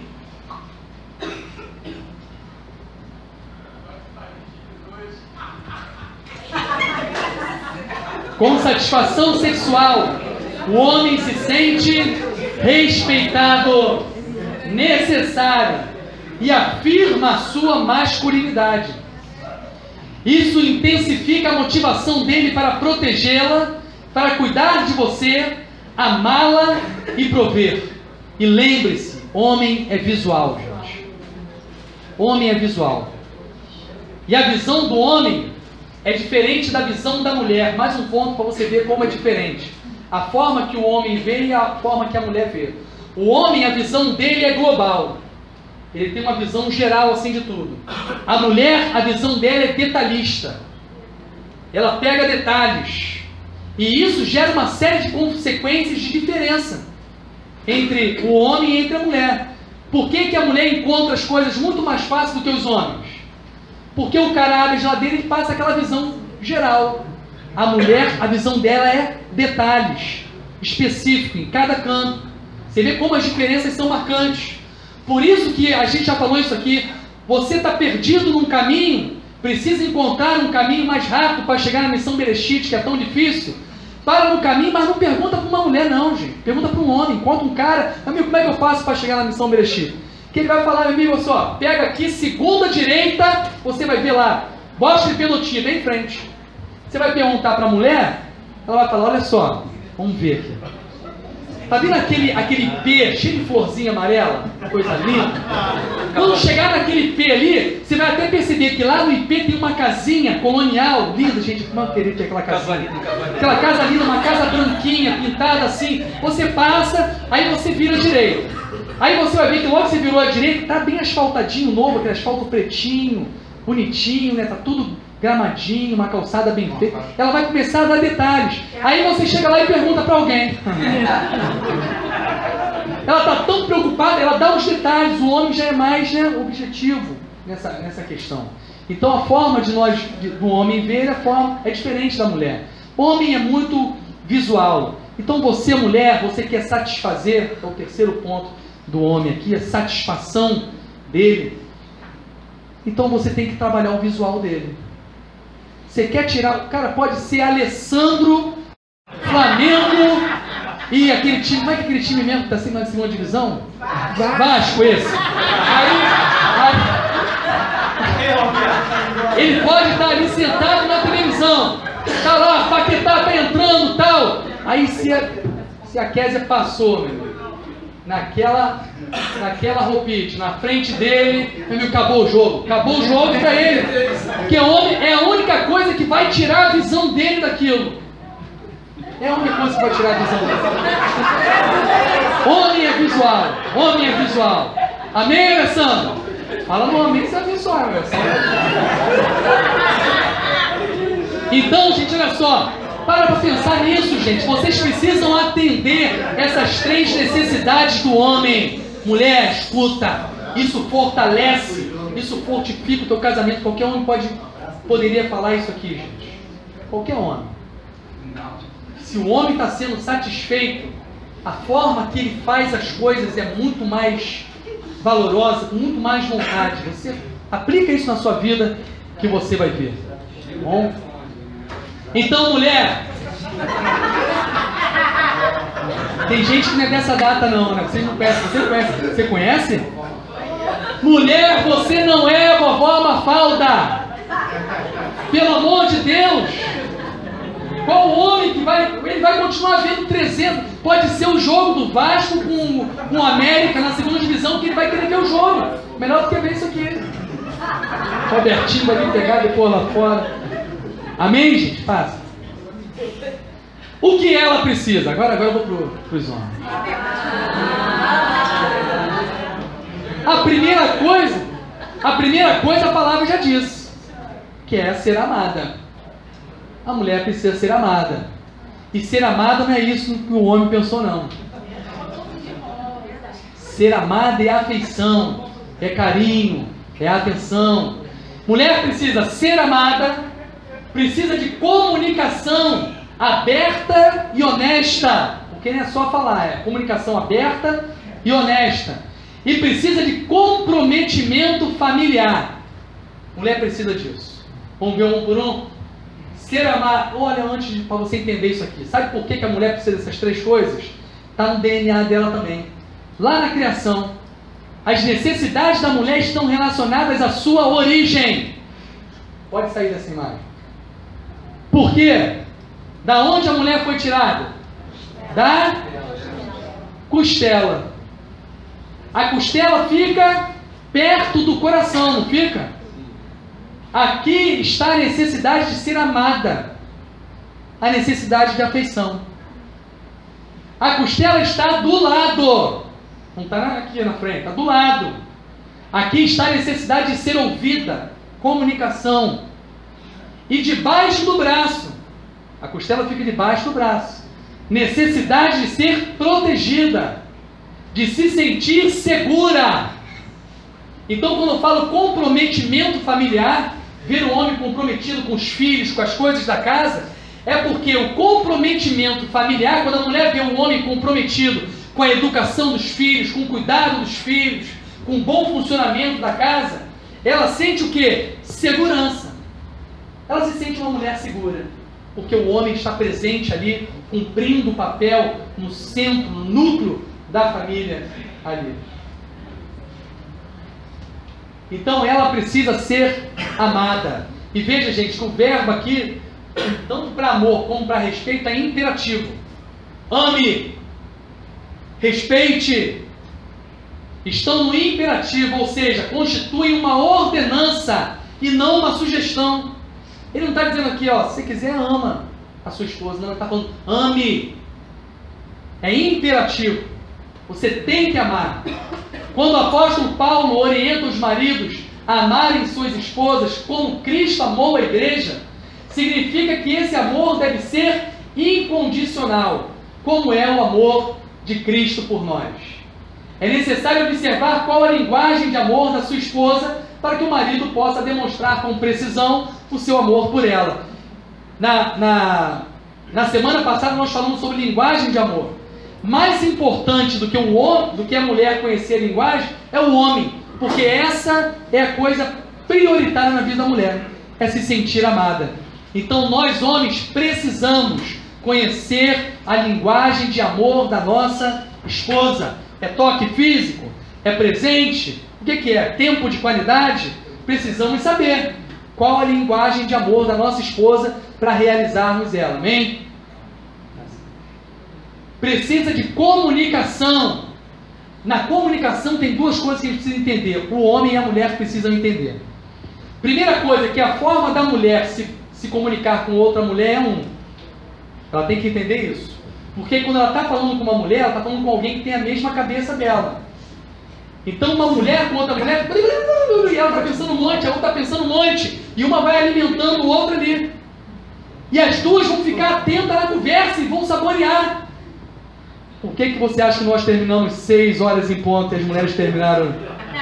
Com satisfação sexual, o homem se sente respeitado, necessário e afirma a sua masculinidade. Isso intensifica a motivação dele para protegê-la, para cuidar de você, amá-la e prover. E lembre-se, homem é visual, gente. Homem é visual. E a visão do homem é diferente da visão da mulher. Mais um ponto para você ver como é diferente. A forma que o homem vê e a forma que a mulher vê. O homem, a visão dele é global. Ele tem uma visão geral assim de tudo. A mulher, a visão dela é detalhista. Ela pega detalhes. E isso gera uma série de consequências de diferença entre o homem e entre a mulher. Por que a mulher encontra as coisas muito mais fácil do que os homens? Porque o cara abre a geladeira e passa aquela visão geral. A mulher, a visão dela é detalhes, específico, em cada canto. Você vê como as diferenças são marcantes. Por isso que a gente já falou isso aqui. Você está perdido num caminho, precisa encontrar um caminho mais rápido para chegar na missão Bereshit, que é tão difícil. Para no caminho, mas não pergunta para uma mulher não, gente. Pergunta para um homem. Encontra um cara. Amigo, como é que eu faço para chegar na missão Bereshit? Que ele vai falar, amigo, só, pega aqui, segunda direita, você vai ver lá, bosta de penotia, bem em frente. Você vai perguntar para a mulher, ela vai falar, olha só, vamos ver aqui. Tá vendo aquele P cheio de florzinha amarela? Coisa linda. Quando chegar naquele P ali, você vai até perceber que lá no IP tem uma casinha colonial, linda, gente, como eu queria ter aquela casinha. Aquela casa linda, uma casa branquinha, pintada assim. Você passa, aí você vira direito. Aí você vai ver que logo que você virou à direita, tá bem asfaltadinho novo, aquele asfalto pretinho, bonitinho, né? Tá tudo gramadinho, uma calçada bem feita. Ela vai começar a dar detalhes. Aí você chega lá e pergunta para alguém. Ela tá tão preocupada, ela dá os detalhes. O homem já é mais, né, objetivo nessa questão. Então a forma do homem ver é diferente da mulher. O homem é muito visual. Então você, mulher, você quer satisfazer, é o terceiro ponto do homem aqui, a satisfação dele. Então você tem que trabalhar o visual dele. Você quer tirar, o cara pode ser Alessandro, Flamengo e aquele time, como é que é aquele time mesmo que está na segunda divisão? Vasco, esse. Ele pode estar ali sentado na televisão, tá lá, Paquetá tá entrando, tal. Aí se a Kézia passou, meu amigo, naquela roupite, na frente dele, meu amigo, acabou o jogo para ele, porque homem é a única coisa que vai tirar a visão dele daquilo. É a única coisa que vai tirar a visão dele. Homem é visual. Amém, Alessandro? Fala no amém, você é visual, Alessandro. Então, gente, olha só. Para pensar nisso, gente. Vocês precisam atender essas três necessidades do homem. Mulher, escuta. Isso fortalece, isso fortifica o teu casamento. Qualquer homem poderia falar isso aqui, gente. Qualquer homem. Se o homem está sendo satisfeito, a forma que ele faz as coisas é muito mais valorosa, com muito mais vontade. Você aplica isso na sua vida que você vai ver. Tá bom? Então, mulher, Tem gente que não é dessa data não, né? Vocês não conhecem, você conhece? Você conhece? Mulher, você não é vovó Mafalda. Pelo amor de Deus. Qual homem que ele vai continuar vendo 300? Pode ser o jogo do Vasco com o América na segunda divisão que ele vai querer ver o jogo. Melhor do que ver isso aqui. Robertinho vai vir pegar depois lá fora. Amém, gente? Passa. O que ela precisa? Agora eu vou para os homens. A primeira coisa a palavra já diz, que é ser amada. A mulher precisa ser amada. E ser amada não é isso que o homem pensou, não. Ser amada é afeição, é carinho, é atenção. Mulher precisa ser amada, precisa de comunicação aberta e honesta. Porque não é só falar, é comunicação aberta e honesta. E precisa de comprometimento familiar. Mulher precisa disso. Vamos ver um por um? Ser amado. Olha, para você entender isso aqui. Sabe por que a mulher precisa dessas três coisas? Está no DNA dela também. Lá na criação, as necessidades da mulher estão relacionadas à sua origem. Pode sair dessa imagem. Por quê? Da onde a mulher foi tirada? Da costela. A costela fica perto do coração, não fica? Aqui está a necessidade de ser amada, a necessidade de afeição. A costela está do lado, não está aqui na frente, está do lado. Aqui está a necessidade de ser ouvida, comunicação. E debaixo do braço, a costela fica debaixo do braço, necessidade de ser protegida, de se sentir segura. Então, quando eu falo comprometimento familiar, ver o homem comprometido com os filhos, com as coisas da casa, é porque o comprometimento familiar, quando a mulher vê um homem comprometido com a educação dos filhos, com o cuidado dos filhos, com o bom funcionamento da casa, ela sente o quê? Segurança. Ela se sente uma mulher segura, porque o homem está presente ali, cumprindo o papel no centro, no núcleo da família ali. Então ela precisa ser amada. E veja, gente, que o verbo aqui, tanto para amor como para respeito, é imperativo. Ame, respeite, estão no imperativo, ou seja, constituem uma ordenança e não uma sugestão. Ele não está dizendo aqui, ó, se você quiser, ama a sua esposa. Não, ele está falando, ame. É imperativo. Você tem que amar. Quando o apóstolo Paulo orienta os maridos a amarem suas esposas como Cristo amou a igreja, significa que esse amor deve ser incondicional, como é o amor de Cristo por nós. É necessário observar qual a linguagem de amor da sua esposa para que o marido possa demonstrar com precisão o seu amor por ela. Na semana passada nós falamos sobre linguagem de amor. Mais importante do que o homem, do que a mulher conhecer a linguagem, é o homem, porque essa é a coisa prioritária na vida da mulher, é se sentir amada. Então nós homens precisamos conhecer a linguagem de amor da nossa esposa. É toque físico? É presente? O que é? Tempo de qualidade? Precisamos saber qual a linguagem de amor da nossa esposa para realizarmos ela, amém? Precisa de comunicação. Na comunicação tem duas coisas que a gente precisa entender. O homem e a mulher precisam entender. Primeira coisa, que a forma da mulher se comunicar com outra mulher é ela tem que entender isso. Porque quando ela está falando com uma mulher, ela está falando com alguém que tem a mesma cabeça dela. Então uma mulher com outra mulher, e ela está pensando um monte, a outra está pensando um monte, e uma vai alimentando o outro ali. E as duas vão ficar atentas na conversa e vão saborear. Por que você acha que nós terminamos 6 horas em ponto e as mulheres terminaram?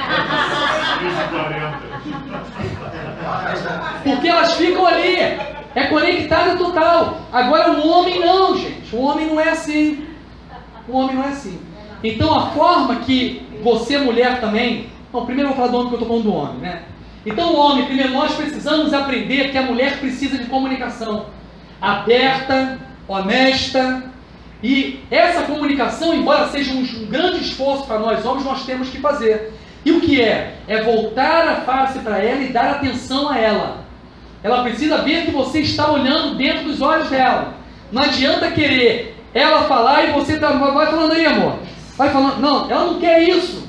Porque elas ficam ali, é conectada total. Agora o homem não, gente. O homem não é assim. O homem não é assim. Então a forma que você, mulher, também... Bom, primeiro eu vou falar do homem, que eu estou falando do homem, né? Então o homem, primeiro nós precisamos aprender que a mulher precisa de comunicação aberta, honesta, E essa comunicação, embora seja um grande esforço para nós homens, nós temos que fazer. E o que é? É voltar a face para ela e dar atenção a ela. Ela precisa ver que você está olhando dentro dos olhos dela. Não adianta querer ela falar e você vai falando aí, amor. Vai falando. Não, ela não quer isso.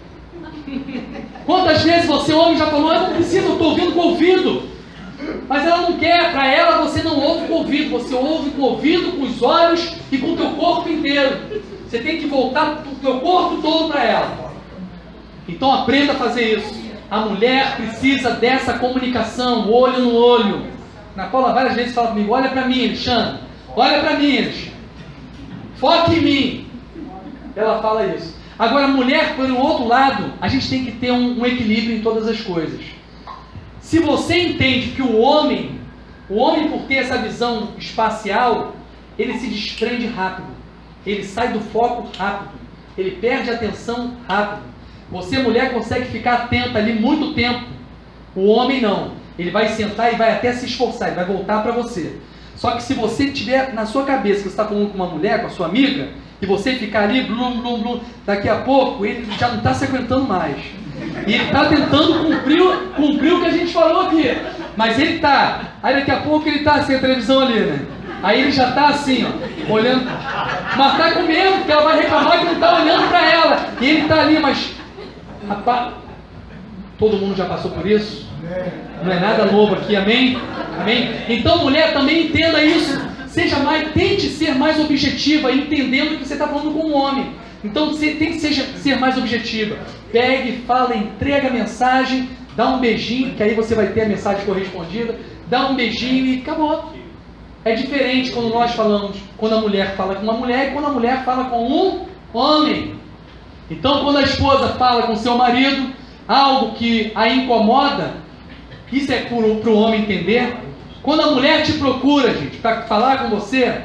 Quantas vezes você, homem, já falou, eu não preciso, eu estou ouvindo com o ouvido. Mas ela não quer, para ela você não ouve com o ouvido, você ouve com o ouvido, com os olhos e com o teu corpo inteiro. Você tem que voltar o teu corpo todo para ela. Então aprenda a fazer isso. A mulher precisa dessa comunicação, olho no olho. Ana Paula várias vezes fala comigo, olha para mim, Alexandre, olha para mim, Alexandre. Foque em mim. Ela fala isso. Agora, a mulher, por outro lado, a gente tem que ter um equilíbrio em todas as coisas. Se você entende que o homem, por ter essa visão espacial, ele se desprende rápido. Ele sai do foco rápido. Ele perde a atenção rápido. Você, mulher, consegue ficar atenta ali muito tempo. O homem não. Ele vai sentar e vai até se esforçar, ele vai voltar para você. Só que se você tiver na sua cabeça que você está falando com uma mulher, com a sua amiga, e você ficar ali, blum, blum, blum, daqui a pouco ele já não está se aguentando mais. E ele está tentando cumprir o que a gente falou aqui. Mas ele está. Aí daqui a pouco ele está assim, a televisão ali, né? Aí ele já está assim, ó, olhando. Mas está com medo, porque ela vai reclamar que não está olhando para ela. E ele está ali, mas... Rapaz, todo mundo já passou por isso? Não é nada novo aqui, amém? Amém? Então, mulher, também entenda isso. Tente ser mais objetiva, entendendo que você está falando com um homem. Então, você tem que ser mais objetiva. Pegue, fala, entrega a mensagem, dá um beijinho, que aí você vai ter a mensagem correspondida, dá um beijinho e acabou. É diferente quando nós falamos, quando a mulher fala com uma mulher e quando a mulher fala com um homem. Então, quando a esposa fala com seu marido, algo que a incomoda, isso é para o homem entender. Quando a mulher te procura, gente, para falar com você,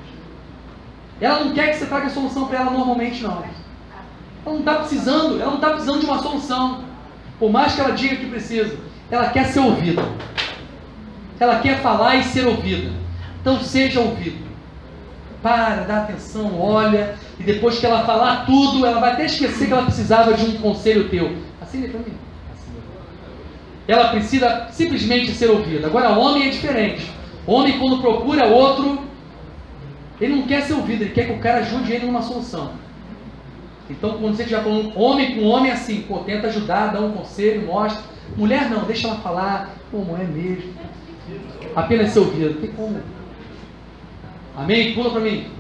ela não quer que você traga a solução para ela normalmente, não. Ela não está precisando de uma solução. Por mais que ela diga que precisa, ela quer ser ouvida. Ela quer falar e ser ouvida. Então seja ouvido. Para, dá atenção, olha, e depois que ela falar tudo, ela vai até esquecer que ela precisava de um conselho teu. Assine para mim. Ela precisa simplesmente ser ouvida. Agora, o homem é diferente. O homem, quando procura outro, ele não quer ser ouvido, ele quer que o cara ajude ele numa solução. Então, quando você estiver falando homem com homem, assim, pô, tenta ajudar, dá um conselho, mostra. Mulher não, deixa ela falar, como é mesmo. Apenas ser ouvida, não tem como. Amém? Pula para mim.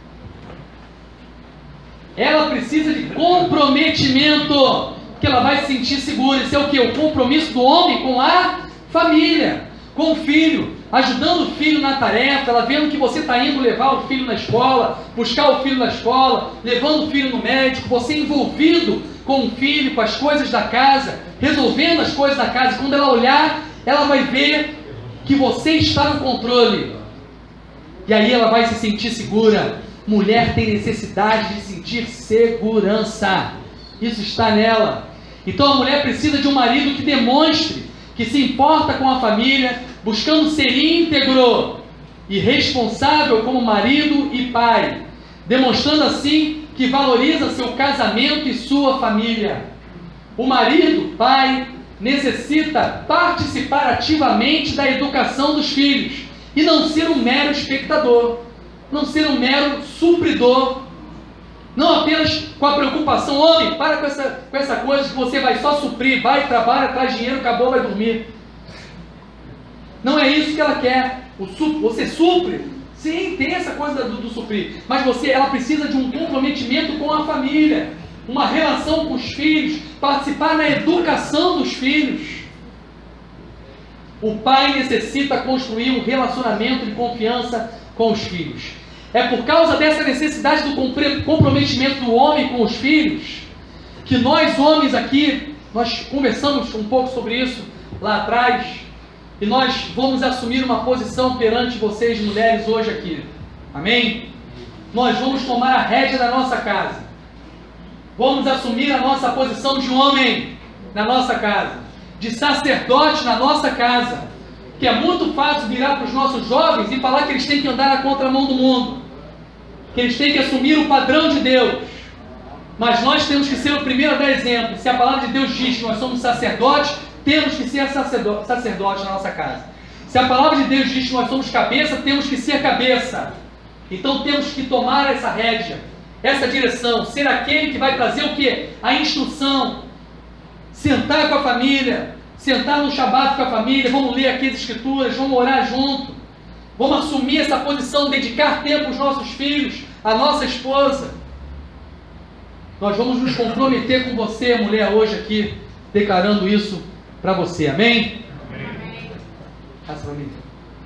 Ela precisa de comprometimento, que ela vai se sentir segura. Isso é o que? O compromisso do homem com a família, com o filho, ajudando o filho na tarefa, ela vendo que você está indo levar o filho na escola, buscar o filho na escola, levando o filho no médico, você envolvido com o filho, com as coisas da casa, resolvendo as coisas da casa. Quando ela olhar, ela vai ver que você está no controle. E aí ela vai se sentir segura. Mulher tem necessidade de sentir segurança. Isso está nela. Então a mulher precisa de um marido que demonstre que se importa com a família, buscando ser íntegro e responsável como marido e pai, demonstrando assim que valoriza seu casamento e sua família. O marido, pai, necessita participar ativamente da educação dos filhos e não ser um mero espectador, não ser um mero supridor, não apenas com a preocupação, homem, para com essa coisa que você vai só suprir, vai, trabalha, traz dinheiro, acabou, vai dormir. Não é isso que ela quer. Você supre, sim, tem essa coisa do suprir, mas ela precisa de um comprometimento com a família, uma relação com os filhos, participar na educação dos filhos. O pai necessita construir um relacionamento de confiança com os filhos. É por causa dessa necessidade do comprometimento do homem com os filhos, que nós homens aqui, nós conversamos um pouco sobre isso lá atrás, e nós vamos assumir uma posição perante vocês mulheres hoje aqui. Amém? Nós vamos tomar a rédea da nossa casa. Vamos assumir a nossa posição de homem na nossa casa, de sacerdote na nossa casa, que é muito fácil virar para os nossos jovens e falar que eles têm que andar na contramão do mundo, que eles têm que assumir o padrão de Deus. Mas nós temos que ser o primeiro a dar exemplo. Se a palavra de Deus diz que nós somos sacerdotes, temos que ser sacerdotes na nossa casa. Se a palavra de Deus diz que nós somos cabeça, temos que ser cabeça. Então temos que tomar essa rédea, essa direção, ser aquele que vai trazer o quê? A instrução. Sentar com a família, sentar no Shabat com a família, vamos ler aqui as escrituras, vamos orar junto. Vamos assumir essa posição, dedicar tempo aos nossos filhos, à nossa esposa. Nós vamos nos comprometer com você, mulher, hoje aqui, declarando isso para você. Amém? Amém. Passa para mim.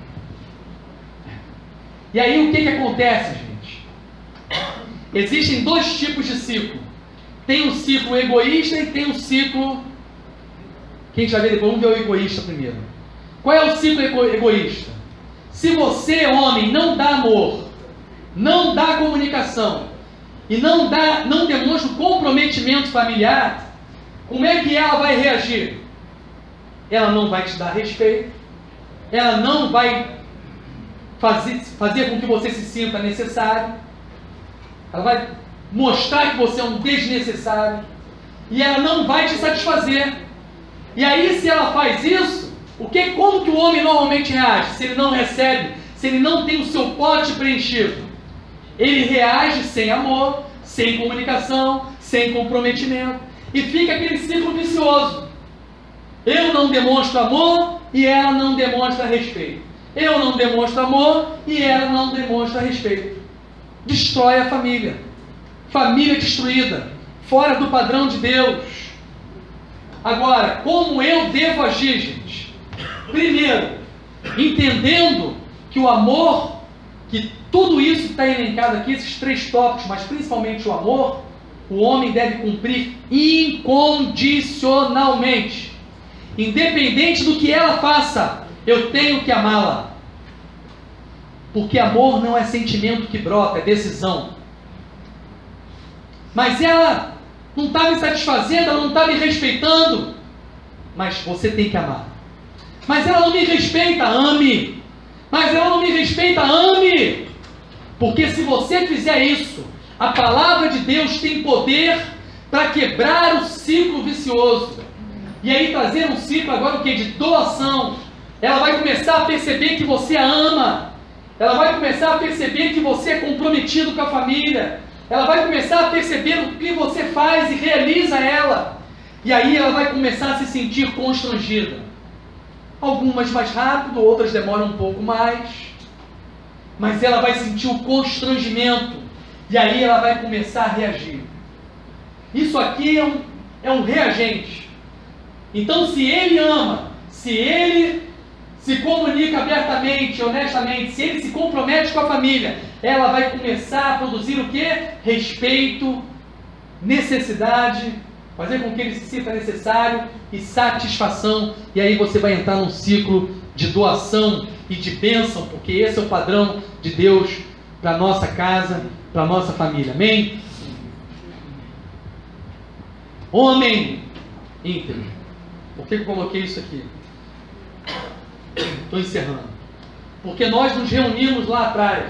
E aí o que acontece, gente? Existem dois tipos de ciclo. Tem um ciclo egoísta e tem um ciclo... Quem já vê depois, vamos ver o egoísta primeiro. Qual é o ciclo egoísta? Se você, homem, não dá amor, não dá comunicação e não demonstra comprometimento familiar, como é que ela vai reagir? Ela não vai te dar respeito, ela não vai fazer com que você se sinta necessário, ela vai mostrar que você é um desnecessário e ela não vai te satisfazer. E aí, se ela faz isso, como que o homem normalmente reage? Se ele não recebe, se ele não tem o seu pote preenchido, ele reage sem amor, sem comunicação, sem comprometimento, e fica aquele ciclo vicioso. Eu não demonstro amor e ela não demonstra respeito. Eu não demonstro amor e ela não demonstra respeito. Destrói a família. Família destruída, fora do padrão de Deus. Agora, como eu devo agir, gente? Primeiro, entendendo que o amor, que tudo isso está elencado aqui, esses três tópicos, mas principalmente o amor, o homem deve cumprir incondicionalmente. Independente do que ela faça, eu tenho que amá-la. Porque amor não é sentimento que brota, é decisão. Mas ela não está me satisfazendo, ela não está me respeitando. Mas você tem que amar. Mas ela não me respeita, ame. Mas ela não me respeita, ame. Porque se você fizer isso, a palavra de Deus tem poder para quebrar o ciclo vicioso. E aí trazer um ciclo agora o que? De doação. Ela vai começar a perceber que você a ama. Ela vai começar a perceber que você é comprometido com a família. Ela vai começar a perceber o que você faz e realiza ela. E aí ela vai começar a se sentir constrangida. Algumas mais rápido, outras demoram um pouco mais. Mas ela vai sentir o constrangimento. E aí ela vai começar a reagir. Isso aqui é um reagente. Então, se ele ama, se ele se comunica abertamente, honestamente, se ele se compromete com a família, ela vai começar a produzir o quê? Respeito, necessidade, fazer com que ele se sinta necessário e satisfação. E aí você vai entrar num ciclo de doação e de bênção, porque esse é o padrão de Deus para a nossa casa, para a nossa família. Amém? Homem íntegro. Por que eu coloquei isso aqui? Estou encerrando. Porque nós nos reunimos lá atrás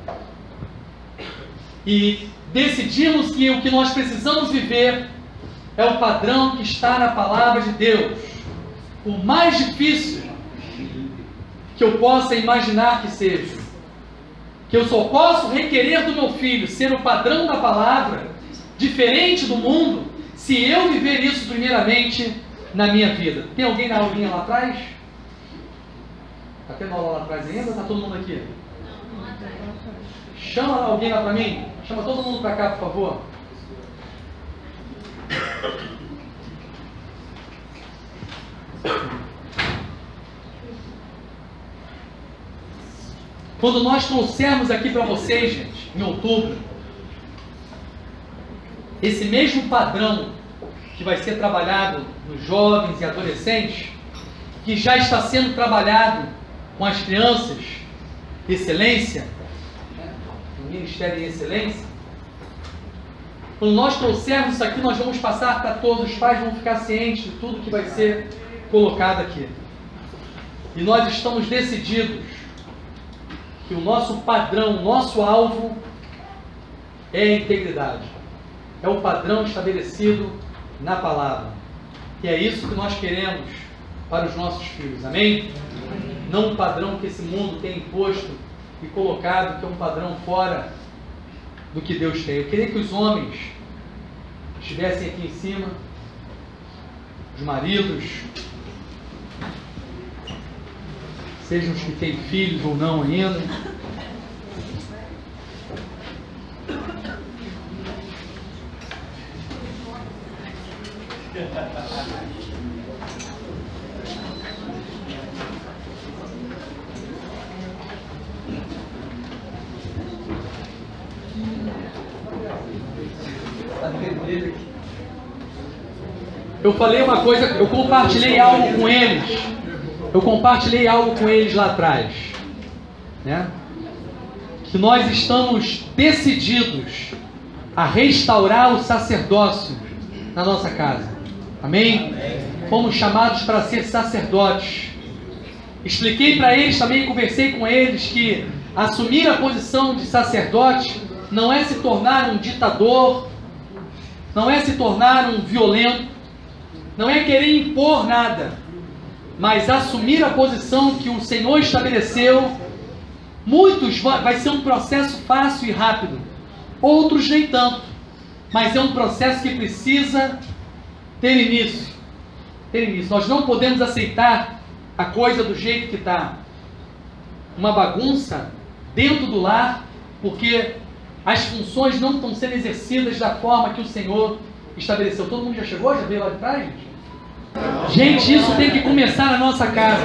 e decidimos que o que nós precisamos viver é o padrão que está na palavra de Deus. O mais difícil que eu possa imaginar que seja, que eu só posso requerer do meu filho ser o padrão da palavra, diferente do mundo, se eu viver isso primeiramente na minha vida. Tem alguém na aulinha lá atrás? Está tendo aula lá atrás ainda ou está todo mundo aqui? Chama alguém lá para mim. Chama todo mundo para cá, por favor. Quando nós trouxermos aqui para vocês, gente, em outubro, esse mesmo padrão que vai ser trabalhado nos jovens e adolescentes, que já está sendo trabalhado com as crianças, excelência, no Ministério em Excelência, quando nós trouxermos isso aqui, nós vamos passar para todos, os pais vão ficar cientes de tudo que vai ser colocado aqui. E nós estamos decididos que o nosso padrão, o nosso alvo é a integridade. É o padrão estabelecido na palavra. E é isso que nós queremos para os nossos filhos. Amém? Não um padrão que esse mundo tem imposto e colocado, que é um padrão fora do que Deus tem. Eu queria que os homens estivessem aqui em cima, os maridos, sejam os que têm filhos ou não ainda. Eu falei uma coisa, eu compartilhei algo com eles. Eu compartilhei algo com eles lá atrás, né? Que nós estamos decididos a restaurar o sacerdócio na nossa casa. Amém? Fomos chamados para ser sacerdotes. Expliquei para eles, também conversei com eles, que assumir a posição de sacerdote não é se tornar um ditador, não é se tornar um violento, não é querer impor nada, mas assumir a posição que o Senhor estabeleceu. Muitos vai ser um processo fácil e rápido, outros nem tanto, mas é um processo que precisa ter início. Nós não podemos aceitar a coisa do jeito que está, uma bagunça dentro do lar, porque as funções não estão sendo exercidas da forma que o Senhor estabeleceu. Todo mundo já chegou? Já veio lá de trás, gente? Gente, isso tem que começar na nossa casa.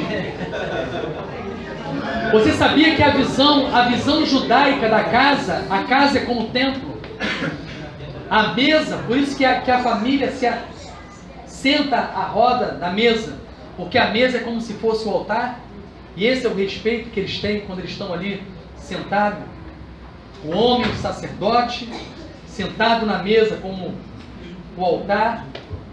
Você sabia que a visão judaica da casa, a casa é como o templo? A mesa, por isso que a família senta à roda da mesa, porque a mesa é como se fosse o altar, e esse é o respeito que eles têm quando eles estão ali sentados. O homem, o sacerdote, sentado na mesa como o altar.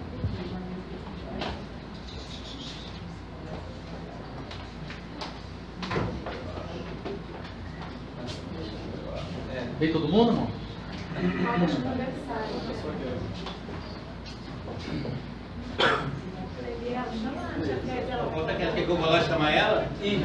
Veio todo mundo, irmão? Conta que ela pegou o relógio, chamar ela?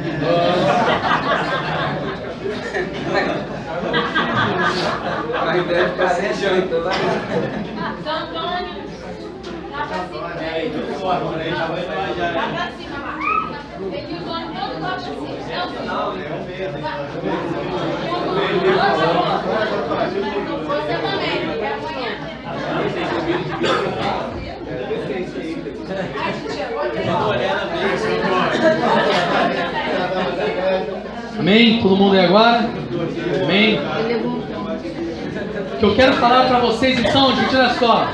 Mas deve ficar sem janta lá. São Antônio, lá pra cima. Aí, tudo forte, né? Já vai lá já. Lá pra cima, Marcos. É que os homens todos gostam assim. Não, é um medo. Você também, é amanhã. Amém? Todo mundo aí agora? Amém? O que eu quero falar para vocês então, gente, olha só.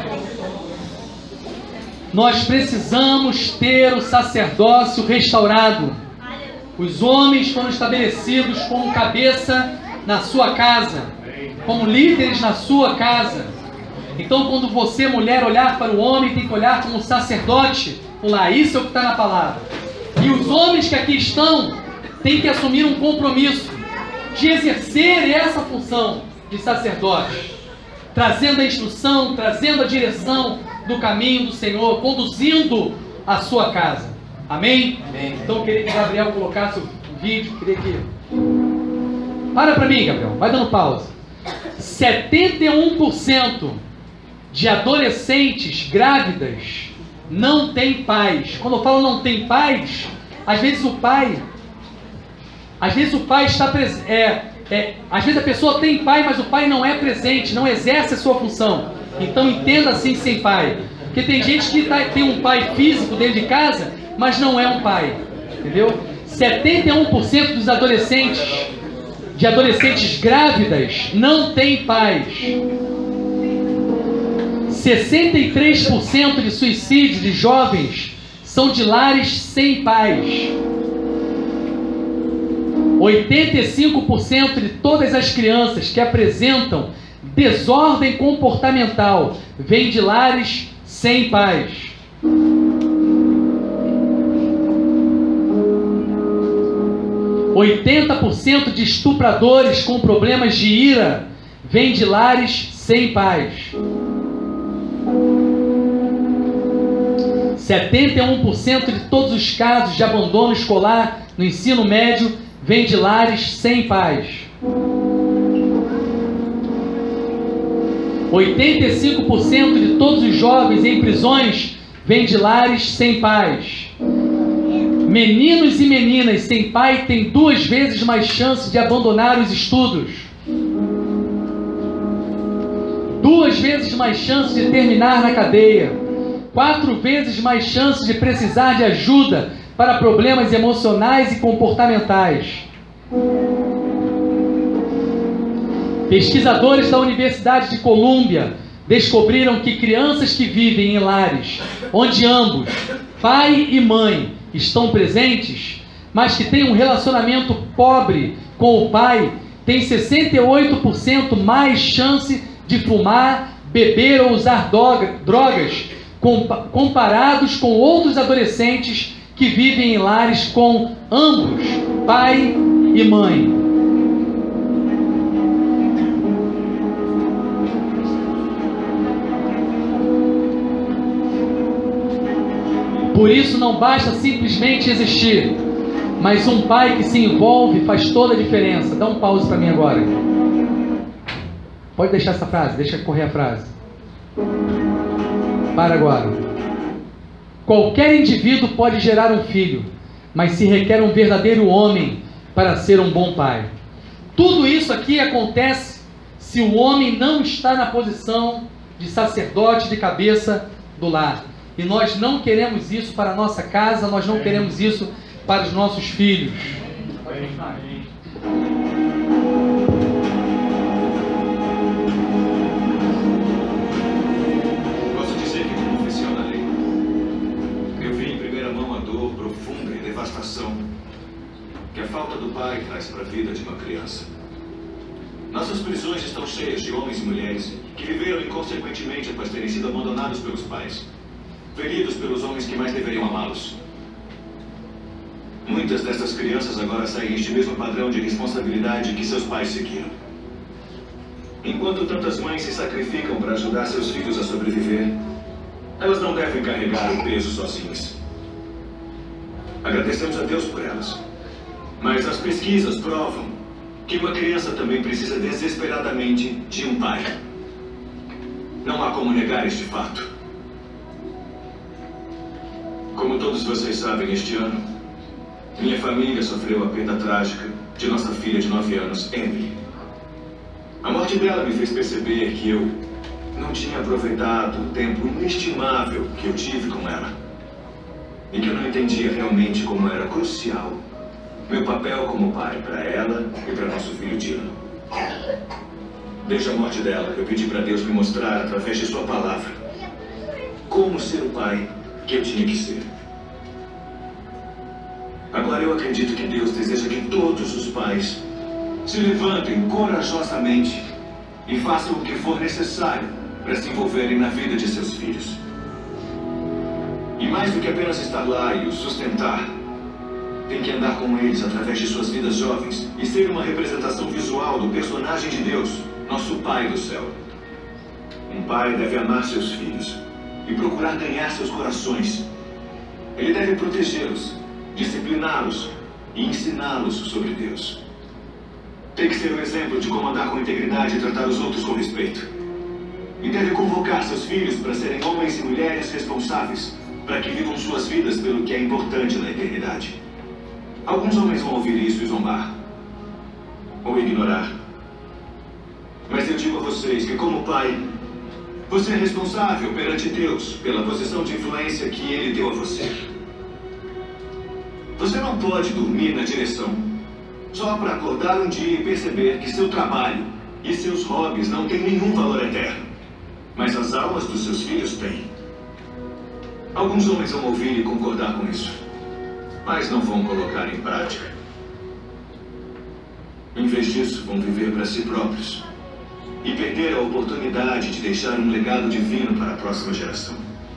Nós precisamos ter o sacerdócio restaurado. Os homens foram estabelecidos como cabeça na sua casa, como líderes na sua casa. Então, quando você, mulher, olhar para o homem, tem que olhar como sacerdote. Lá, isso é o que está na palavra. E os homens que aqui estão têm que assumir um compromisso de exercer essa função de sacerdote, trazendo a instrução, trazendo a direção do caminho do Senhor, conduzindo a sua casa. Amém? Amém. Então eu queria que o Gabriel colocasse o vídeo. Queria que... Para mim, Gabriel. Vai dando pausa. 71% de adolescentes grávidas não tem pais. Quando eu falo não tem pais, às vezes o pai está presente. Às vezes a pessoa tem pai, mas o pai não é presente, não exerce a sua função. Então entenda assim, sem pai. Porque tem gente que tem um pai físico dentro de casa, mas não é um pai. Entendeu? 71% dos adolescentes grávidas não têm pais. 63% de suicídios de jovens são de lares sem pais. 85% de todas as crianças que apresentam desordem comportamental vêm de lares sem pais. 80% de estupradores com problemas de ira vêm de lares sem pais. 71% de todos os casos de abandono escolar no ensino médio vêm de lares sem pais. 85% de todos os jovens em prisões vêm de lares sem pais. Meninos e meninas sem pai têm 2 vezes mais chance de abandonar os estudos. 2 vezes mais chance de terminar na cadeia. 4 vezes mais chance de precisar de ajuda para problemas emocionais e comportamentais. Pesquisadores da Universidade de Colômbia descobriram que crianças que vivem em lares onde ambos, pai e mãe, estão presentes, mas que têm um relacionamento pobre com o pai, têm 68% mais chance de fumar, beber ou usar drogas comparados com outros adolescentes que vivem em lares com ambos, pai e mãe. Por isso não basta simplesmente existir, mas um pai que se envolve faz toda a diferença. Dá um pause para mim agora. Pode deixar essa frase, deixa correr a frase. Para agora. Qualquer indivíduo pode gerar um filho, mas se requer um verdadeiro homem para ser um bom pai. Tudo isso aqui acontece se o homem não está na posição de sacerdote de cabeça do lar. E nós não queremos isso para a nossa casa, nós não queremos isso para os nossos filhos. Posso dizer que, como oficial da lei, eu vi em primeira mão a dor profunda e devastação que a falta do pai traz para a vida de uma criança. Nossas prisões estão cheias de homens e mulheres que viveram inconsequentemente após terem sido abandonados pelos pais, feridos pelos homens que mais deveriam amá-los. Muitas dessas crianças agora seguem este mesmo padrão de responsabilidade que seus pais seguiram. Enquanto tantas mães se sacrificam para ajudar seus filhos a sobreviver, elas não devem carregar o peso sozinhas. Agradecemos a Deus por elas, mas as pesquisas provam que uma criança também precisa desesperadamente de um pai. Não há como negar este fato. Como todos vocês sabem, este ano, minha família sofreu a perda trágica de nossa filha de 9 anos, Emily. A morte dela me fez perceber que eu não tinha aproveitado o tempo inestimável que eu tive com ela. E que eu não entendia realmente como era crucial meu papel como pai para ela e para nosso filho Dylan. Desde a morte dela, eu pedi para Deus me mostrar, através de sua palavra, como ser o pai que eu tinha que ser. Agora eu acredito que Deus deseja que todos os pais se levantem corajosamente e façam o que for necessário para se envolverem na vida de seus filhos. E mais do que apenas estar lá e os sustentar, tem que andar com eles através de suas vidas jovens e ser uma representação visual do personagem de Deus, nosso Pai do céu. Um pai deve amar seus filhos e procurar ganhar seus corações. Ele deve protegê-los, discipliná-los e ensiná-los sobre Deus. Tem que ser um exemplo de como andar com integridade e tratar os outros com respeito. E deve convocar seus filhos para serem homens e mulheres responsáveis, para que vivam suas vidas pelo que é importante na eternidade. Alguns homens vão ouvir isso e zombar, ou ignorar. Mas eu digo a vocês que, como pai, você é responsável perante Deus pela posição de influência que Ele deu a você. Você não pode dormir na direção só para acordar um dia e perceber que seu trabalho e seus hobbies não têm nenhum valor eterno. Mas as almas dos seus filhos têm. Alguns homens vão ouvir e concordar com isso, mas não vão colocar em prática. Em vez disso, vão viver para si próprios e perder a oportunidade de deixar um legado divino para a próxima geração.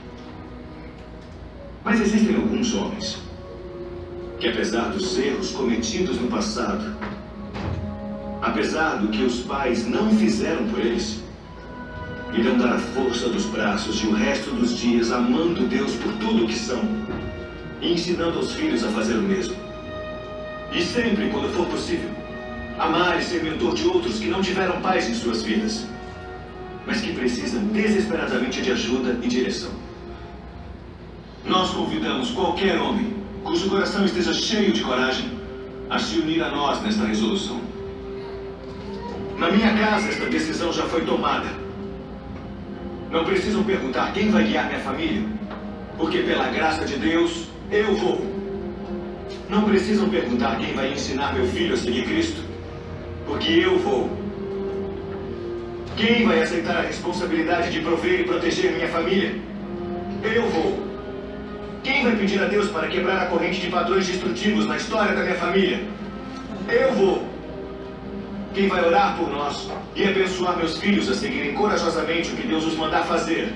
Mas existem alguns homens que, apesar dos erros cometidos no passado, apesar do que os pais não fizeram por eles, irão dar a força dos braços e o resto dos dias amando Deus por tudo o que são e ensinando aos filhos a fazer o mesmo. E sempre, quando for possível, amar e ser mentor de outros que não tiveram pais em suas vidas, mas que precisam desesperadamente de ajuda e direção. Nós convidamos qualquer homem cujo coração esteja cheio de coragem a se unir a nós nesta resolução. Na minha casa, esta decisão já foi tomada. Não precisam perguntar quem vai guiar minha família, porque pela graça de Deus, eu vou. Não precisam perguntar quem vai ensinar meu filho a seguir Cristo, porque eu vou. Quem vai aceitar a responsabilidade de prover e proteger minha família? Eu vou. Quem vai pedir a Deus para quebrar a corrente de padrões destrutivos na história da minha família? Eu vou. Quem vai orar por nós e abençoar meus filhos a seguirem corajosamente o que Deus os mandar fazer?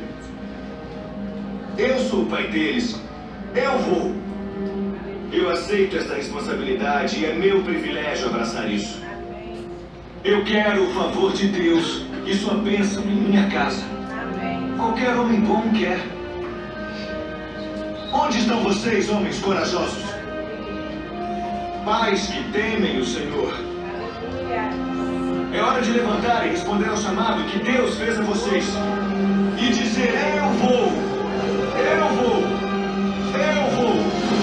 Eu sou o pai deles. Eu vou. Eu aceito esta responsabilidade e é meu privilégio abraçar isso. Eu quero o favor de Deus e sua bênção em minha casa. Qualquer homem bom quer. Onde estão vocês, homens corajosos? Pais que temem o Senhor. É hora de levantar e responder ao chamado que Deus fez a vocês. E dizer, eu vou. Eu vou. Eu vou.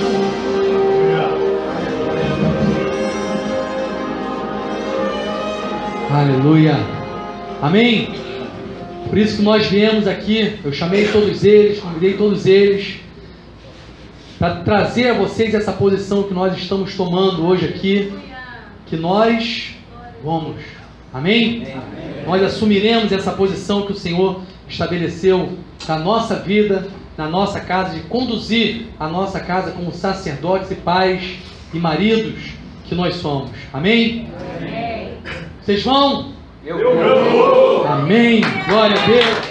Aleluia. Amém? Por isso que nós viemos aqui, eu chamei todos eles, convidei todos eles, para trazer a vocês essa posição que nós estamos tomando hoje aqui, que nós vamos. Amém? Amém? Nós assumiremos essa posição que o Senhor estabeleceu na nossa vida, na nossa casa, de conduzir a nossa casa como sacerdotes e pais e maridos que nós somos. Amém? Amém. Vocês vão? Eu vou. Amém. Glória a Deus.